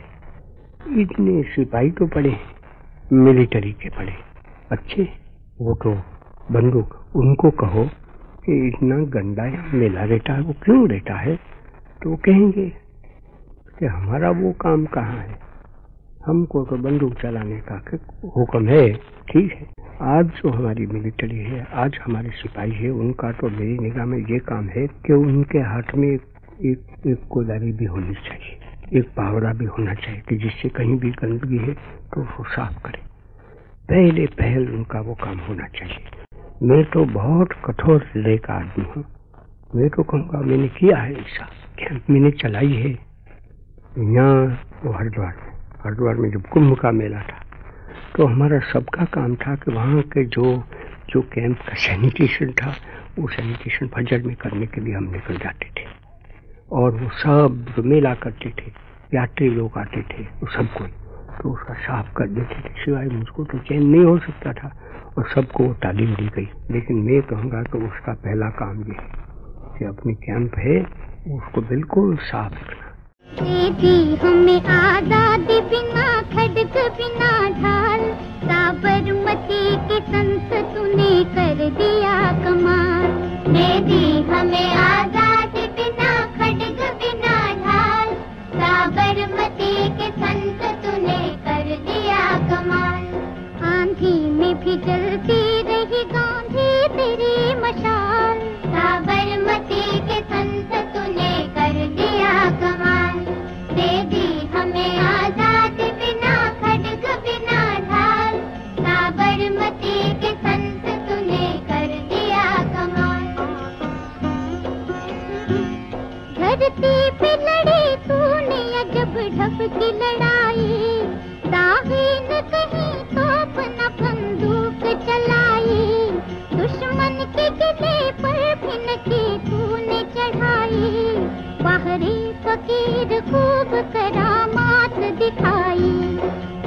[SPEAKER 9] सकती। इतने सिपाही तो पड़े, मिलिट्री के पड़े अच्छे, वो तो बंदूक, उनको कहो कि इतना गंदा मेला रहता है, वो क्यों रहता है, तो वो कहेंगे कि हमारा वो काम कहाँ है, हमको तो बंदूक चलाने का हुक्म है। ठीक है, आज जो हमारी मिलिट्री है, आज हमारे सिपाही है, उनका तो मेरी निगाह में ये काम है कि उनके हाथ में एक एक कोदारी भी होनी चाहिए, एक पावड़ा भी होना चाहिए कि जिससे कहीं भी गंदगी है तो उसको साफ करे। पहले पहल उनका वो काम होना चाहिए। मैं तो बहुत कठोर हृदय का आदमी हूँ। मैं तो कहूँगा मैंने किया है ऐसा, कैंप मैंने चलाई है। यहाँ वो हरिद्वार में हरिद्वार में जब कुंभ का मेला था तो हमारा सबका काम था कि वहाँ के जो जो कैंप का सैनिटेशन था वो सैनिटेशन फजर में करने के लिए हम निकल जाते थे, और वो सब जो मेला करते थे, यात्री लोग आते थे, वो सब कोई तो उसका साफ कर देते थे। सिवाय मुझको तो चैन नहीं हो सकता था, और सबको तालीम दी गई। लेकिन मैं कहूँगा कि उसका पहला काम ये है कि अपनी कैंप है उसको बिल्कुल साफ रखना।
[SPEAKER 7] दी हमें आजादी बिना खड़ग बिना ढाल, साबरमती के संत तूने कर दिया कमाल। दे दी हमें आजादी बिना खड़ग बिना ढाल, साबरमती के संत तूने कर दिया कमाल। आंधी में भी जलती रही गांधी तेरी मशाल, साबरमती के संत तूने कर दिया कमाल। दे दी हमें आजादी बिना खड़ग बिना ढाल, साबरमती के संत तूने कर दिया कमाल। धरती पे लड़ी तूने अजब ढब की लड़ाई, दागी न कहीं तोप न बंदूक चलाई, दुश्मन के किले पर भी न की तूने चढ़ाई। बाहरी फकीर खूब करामा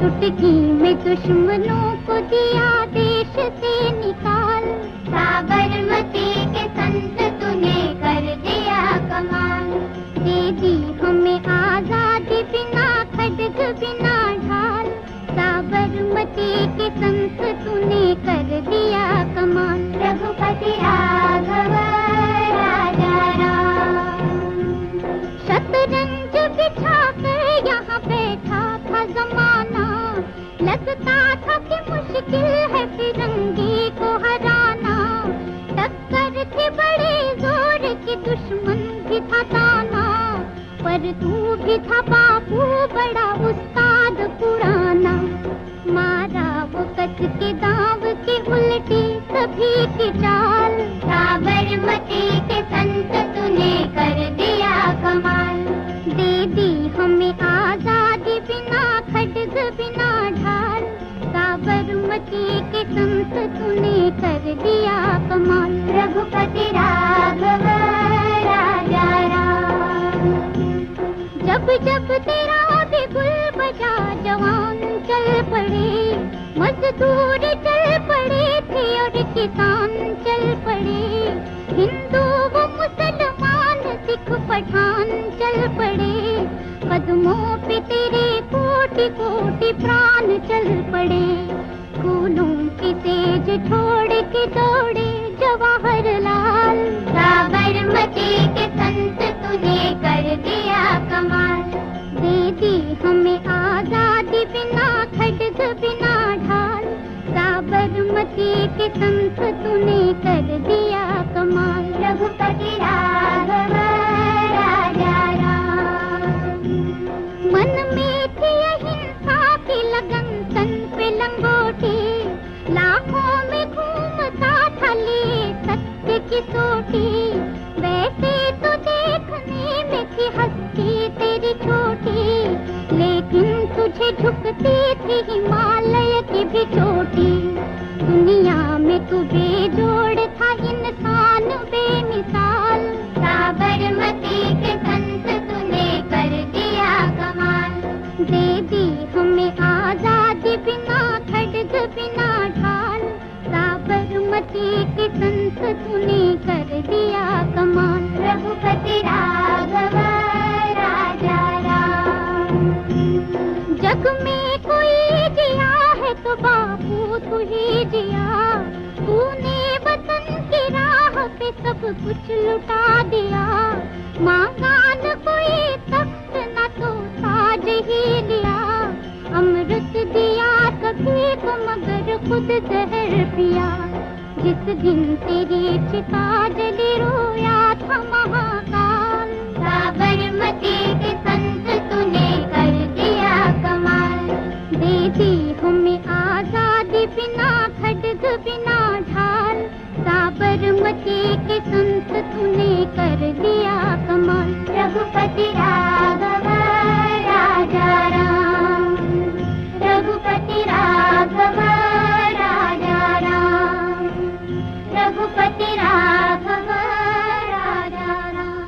[SPEAKER 7] चुटकी में दुश्मनों को दिया देश से निकाल। साबरमती के संत तूने कर दिया कमाल। दे दी हमें आजादी बिना खड्ग बिना ढाल। साबरमती के संत तूने कर दिया कमाल। रघुपति राघव राजा राम। शतरंज बिछा कर यहाँ बैठा था जमाना। लगता था कि मुश्किल है फिरंगी को हराना। टक्कर थे बड़े जोर के दुश्मन भी था ताना। पर तू भी था बापू बड़ा उस्ताद पुराना। मारा वो कच के दाव के उल्टी सभी की चाल। साबरमती के संत तूने कर दिया कमाल। दे दी हमें आजादी बिना खड्ग बिना ढाल। साबरमती के संत तूने कर दिया कमाल। रघुपति राघव राजा राम। जब जब तेरा बिगुल बजा जवान चल पड़े। मजदूर चल पड़े थे और किसान चल पड़े। हिंदू व मुसलमान सिख पठान चल पड़े। कदमों पे तेरे कोटि कोटि प्राण चल पड़े। फूलों की तेज छोड़ के दौड़े जवाहरलाल। साबरमती के संत तूने कर दिया कमाल। दे दी हमें आजादी बिना खड्ग बिना ढाल। साबरमती के संत तूने कर दिया कमाल। रघुपति राघव राजा राम। मन में थी अहिंसा की लगन तन पे लंगोटी। लाखों में घूमता था लिए सत्य की सोटी। वैसे तो देखने में थी हस्ती तेरी छोटी। लेकिन तुझे झुकती थी हिमालय की भी चोटी। दुनिया में तू बेजोड़ था इंसान बेमिसाल। साबरमती के संत तूने कर दिया कमाल। दे दी हमें आजादी बिना खड्ग बिना ढाल। साबरमती के संत तूने कर दिया कमाल। रघुपति राघव राजा राम। जग में कोई जिया है तो बापू तू ही जिया। तूने वतन की राह पे सब कुछ लुटा दिया। मांगा न कोई तख्त न तो ताज ही लिया। अमृत दिया कभी को मगर खुद जहर पिया। जिस दिन तेरी चिता जली रोया था महाकाल। साबरमती के संत तूने कर दिया कमाल। दे दी हमें आजादी बिना खड्ग बिना ढाल। साबरमती के संत तूने कर दिया कमाल। रघुपति राघव राजा राम। रघुपति राघव राजा राम। रघुपति राघव राजा राम।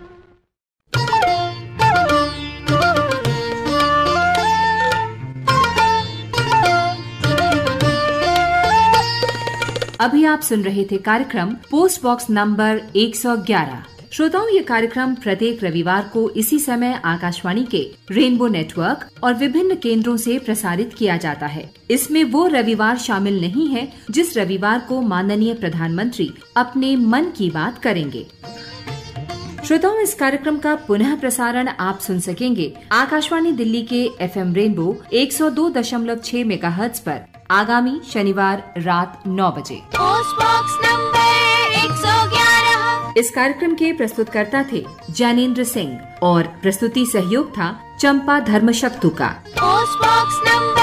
[SPEAKER 1] अभी आप सुन रहे थे कार्यक्रम पोस्ट बॉक्स नंबर एक सौ ग्यारह। श्रोताओं, ये कार्यक्रम प्रत्येक रविवार को इसी समय आकाशवाणी के रेनबो नेटवर्क और विभिन्न केंद्रों से प्रसारित किया जाता है। इसमें वो रविवार शामिल नहीं है जिस रविवार को माननीय प्रधानमंत्री अपने मन की बात करेंगे। श्रोताओं, इस कार्यक्रम का पुनः प्रसारण आप सुन सकेंगे आकाशवाणी दिल्ली के एफएम रेनबो एक सौ दो दशमलव छह मेगाहर्ट्ज पर आगामी शनिवार रात नौ बजे।
[SPEAKER 7] पोस्ट बॉक्स नंबर एक सौ ग्यारह।
[SPEAKER 1] इस कार्यक्रम के प्रस्तुतकर्ता थे जैनेन्द्र सिंह और प्रस्तुति सहयोग था चंपा धर्मशक्तु का।
[SPEAKER 7] Post box number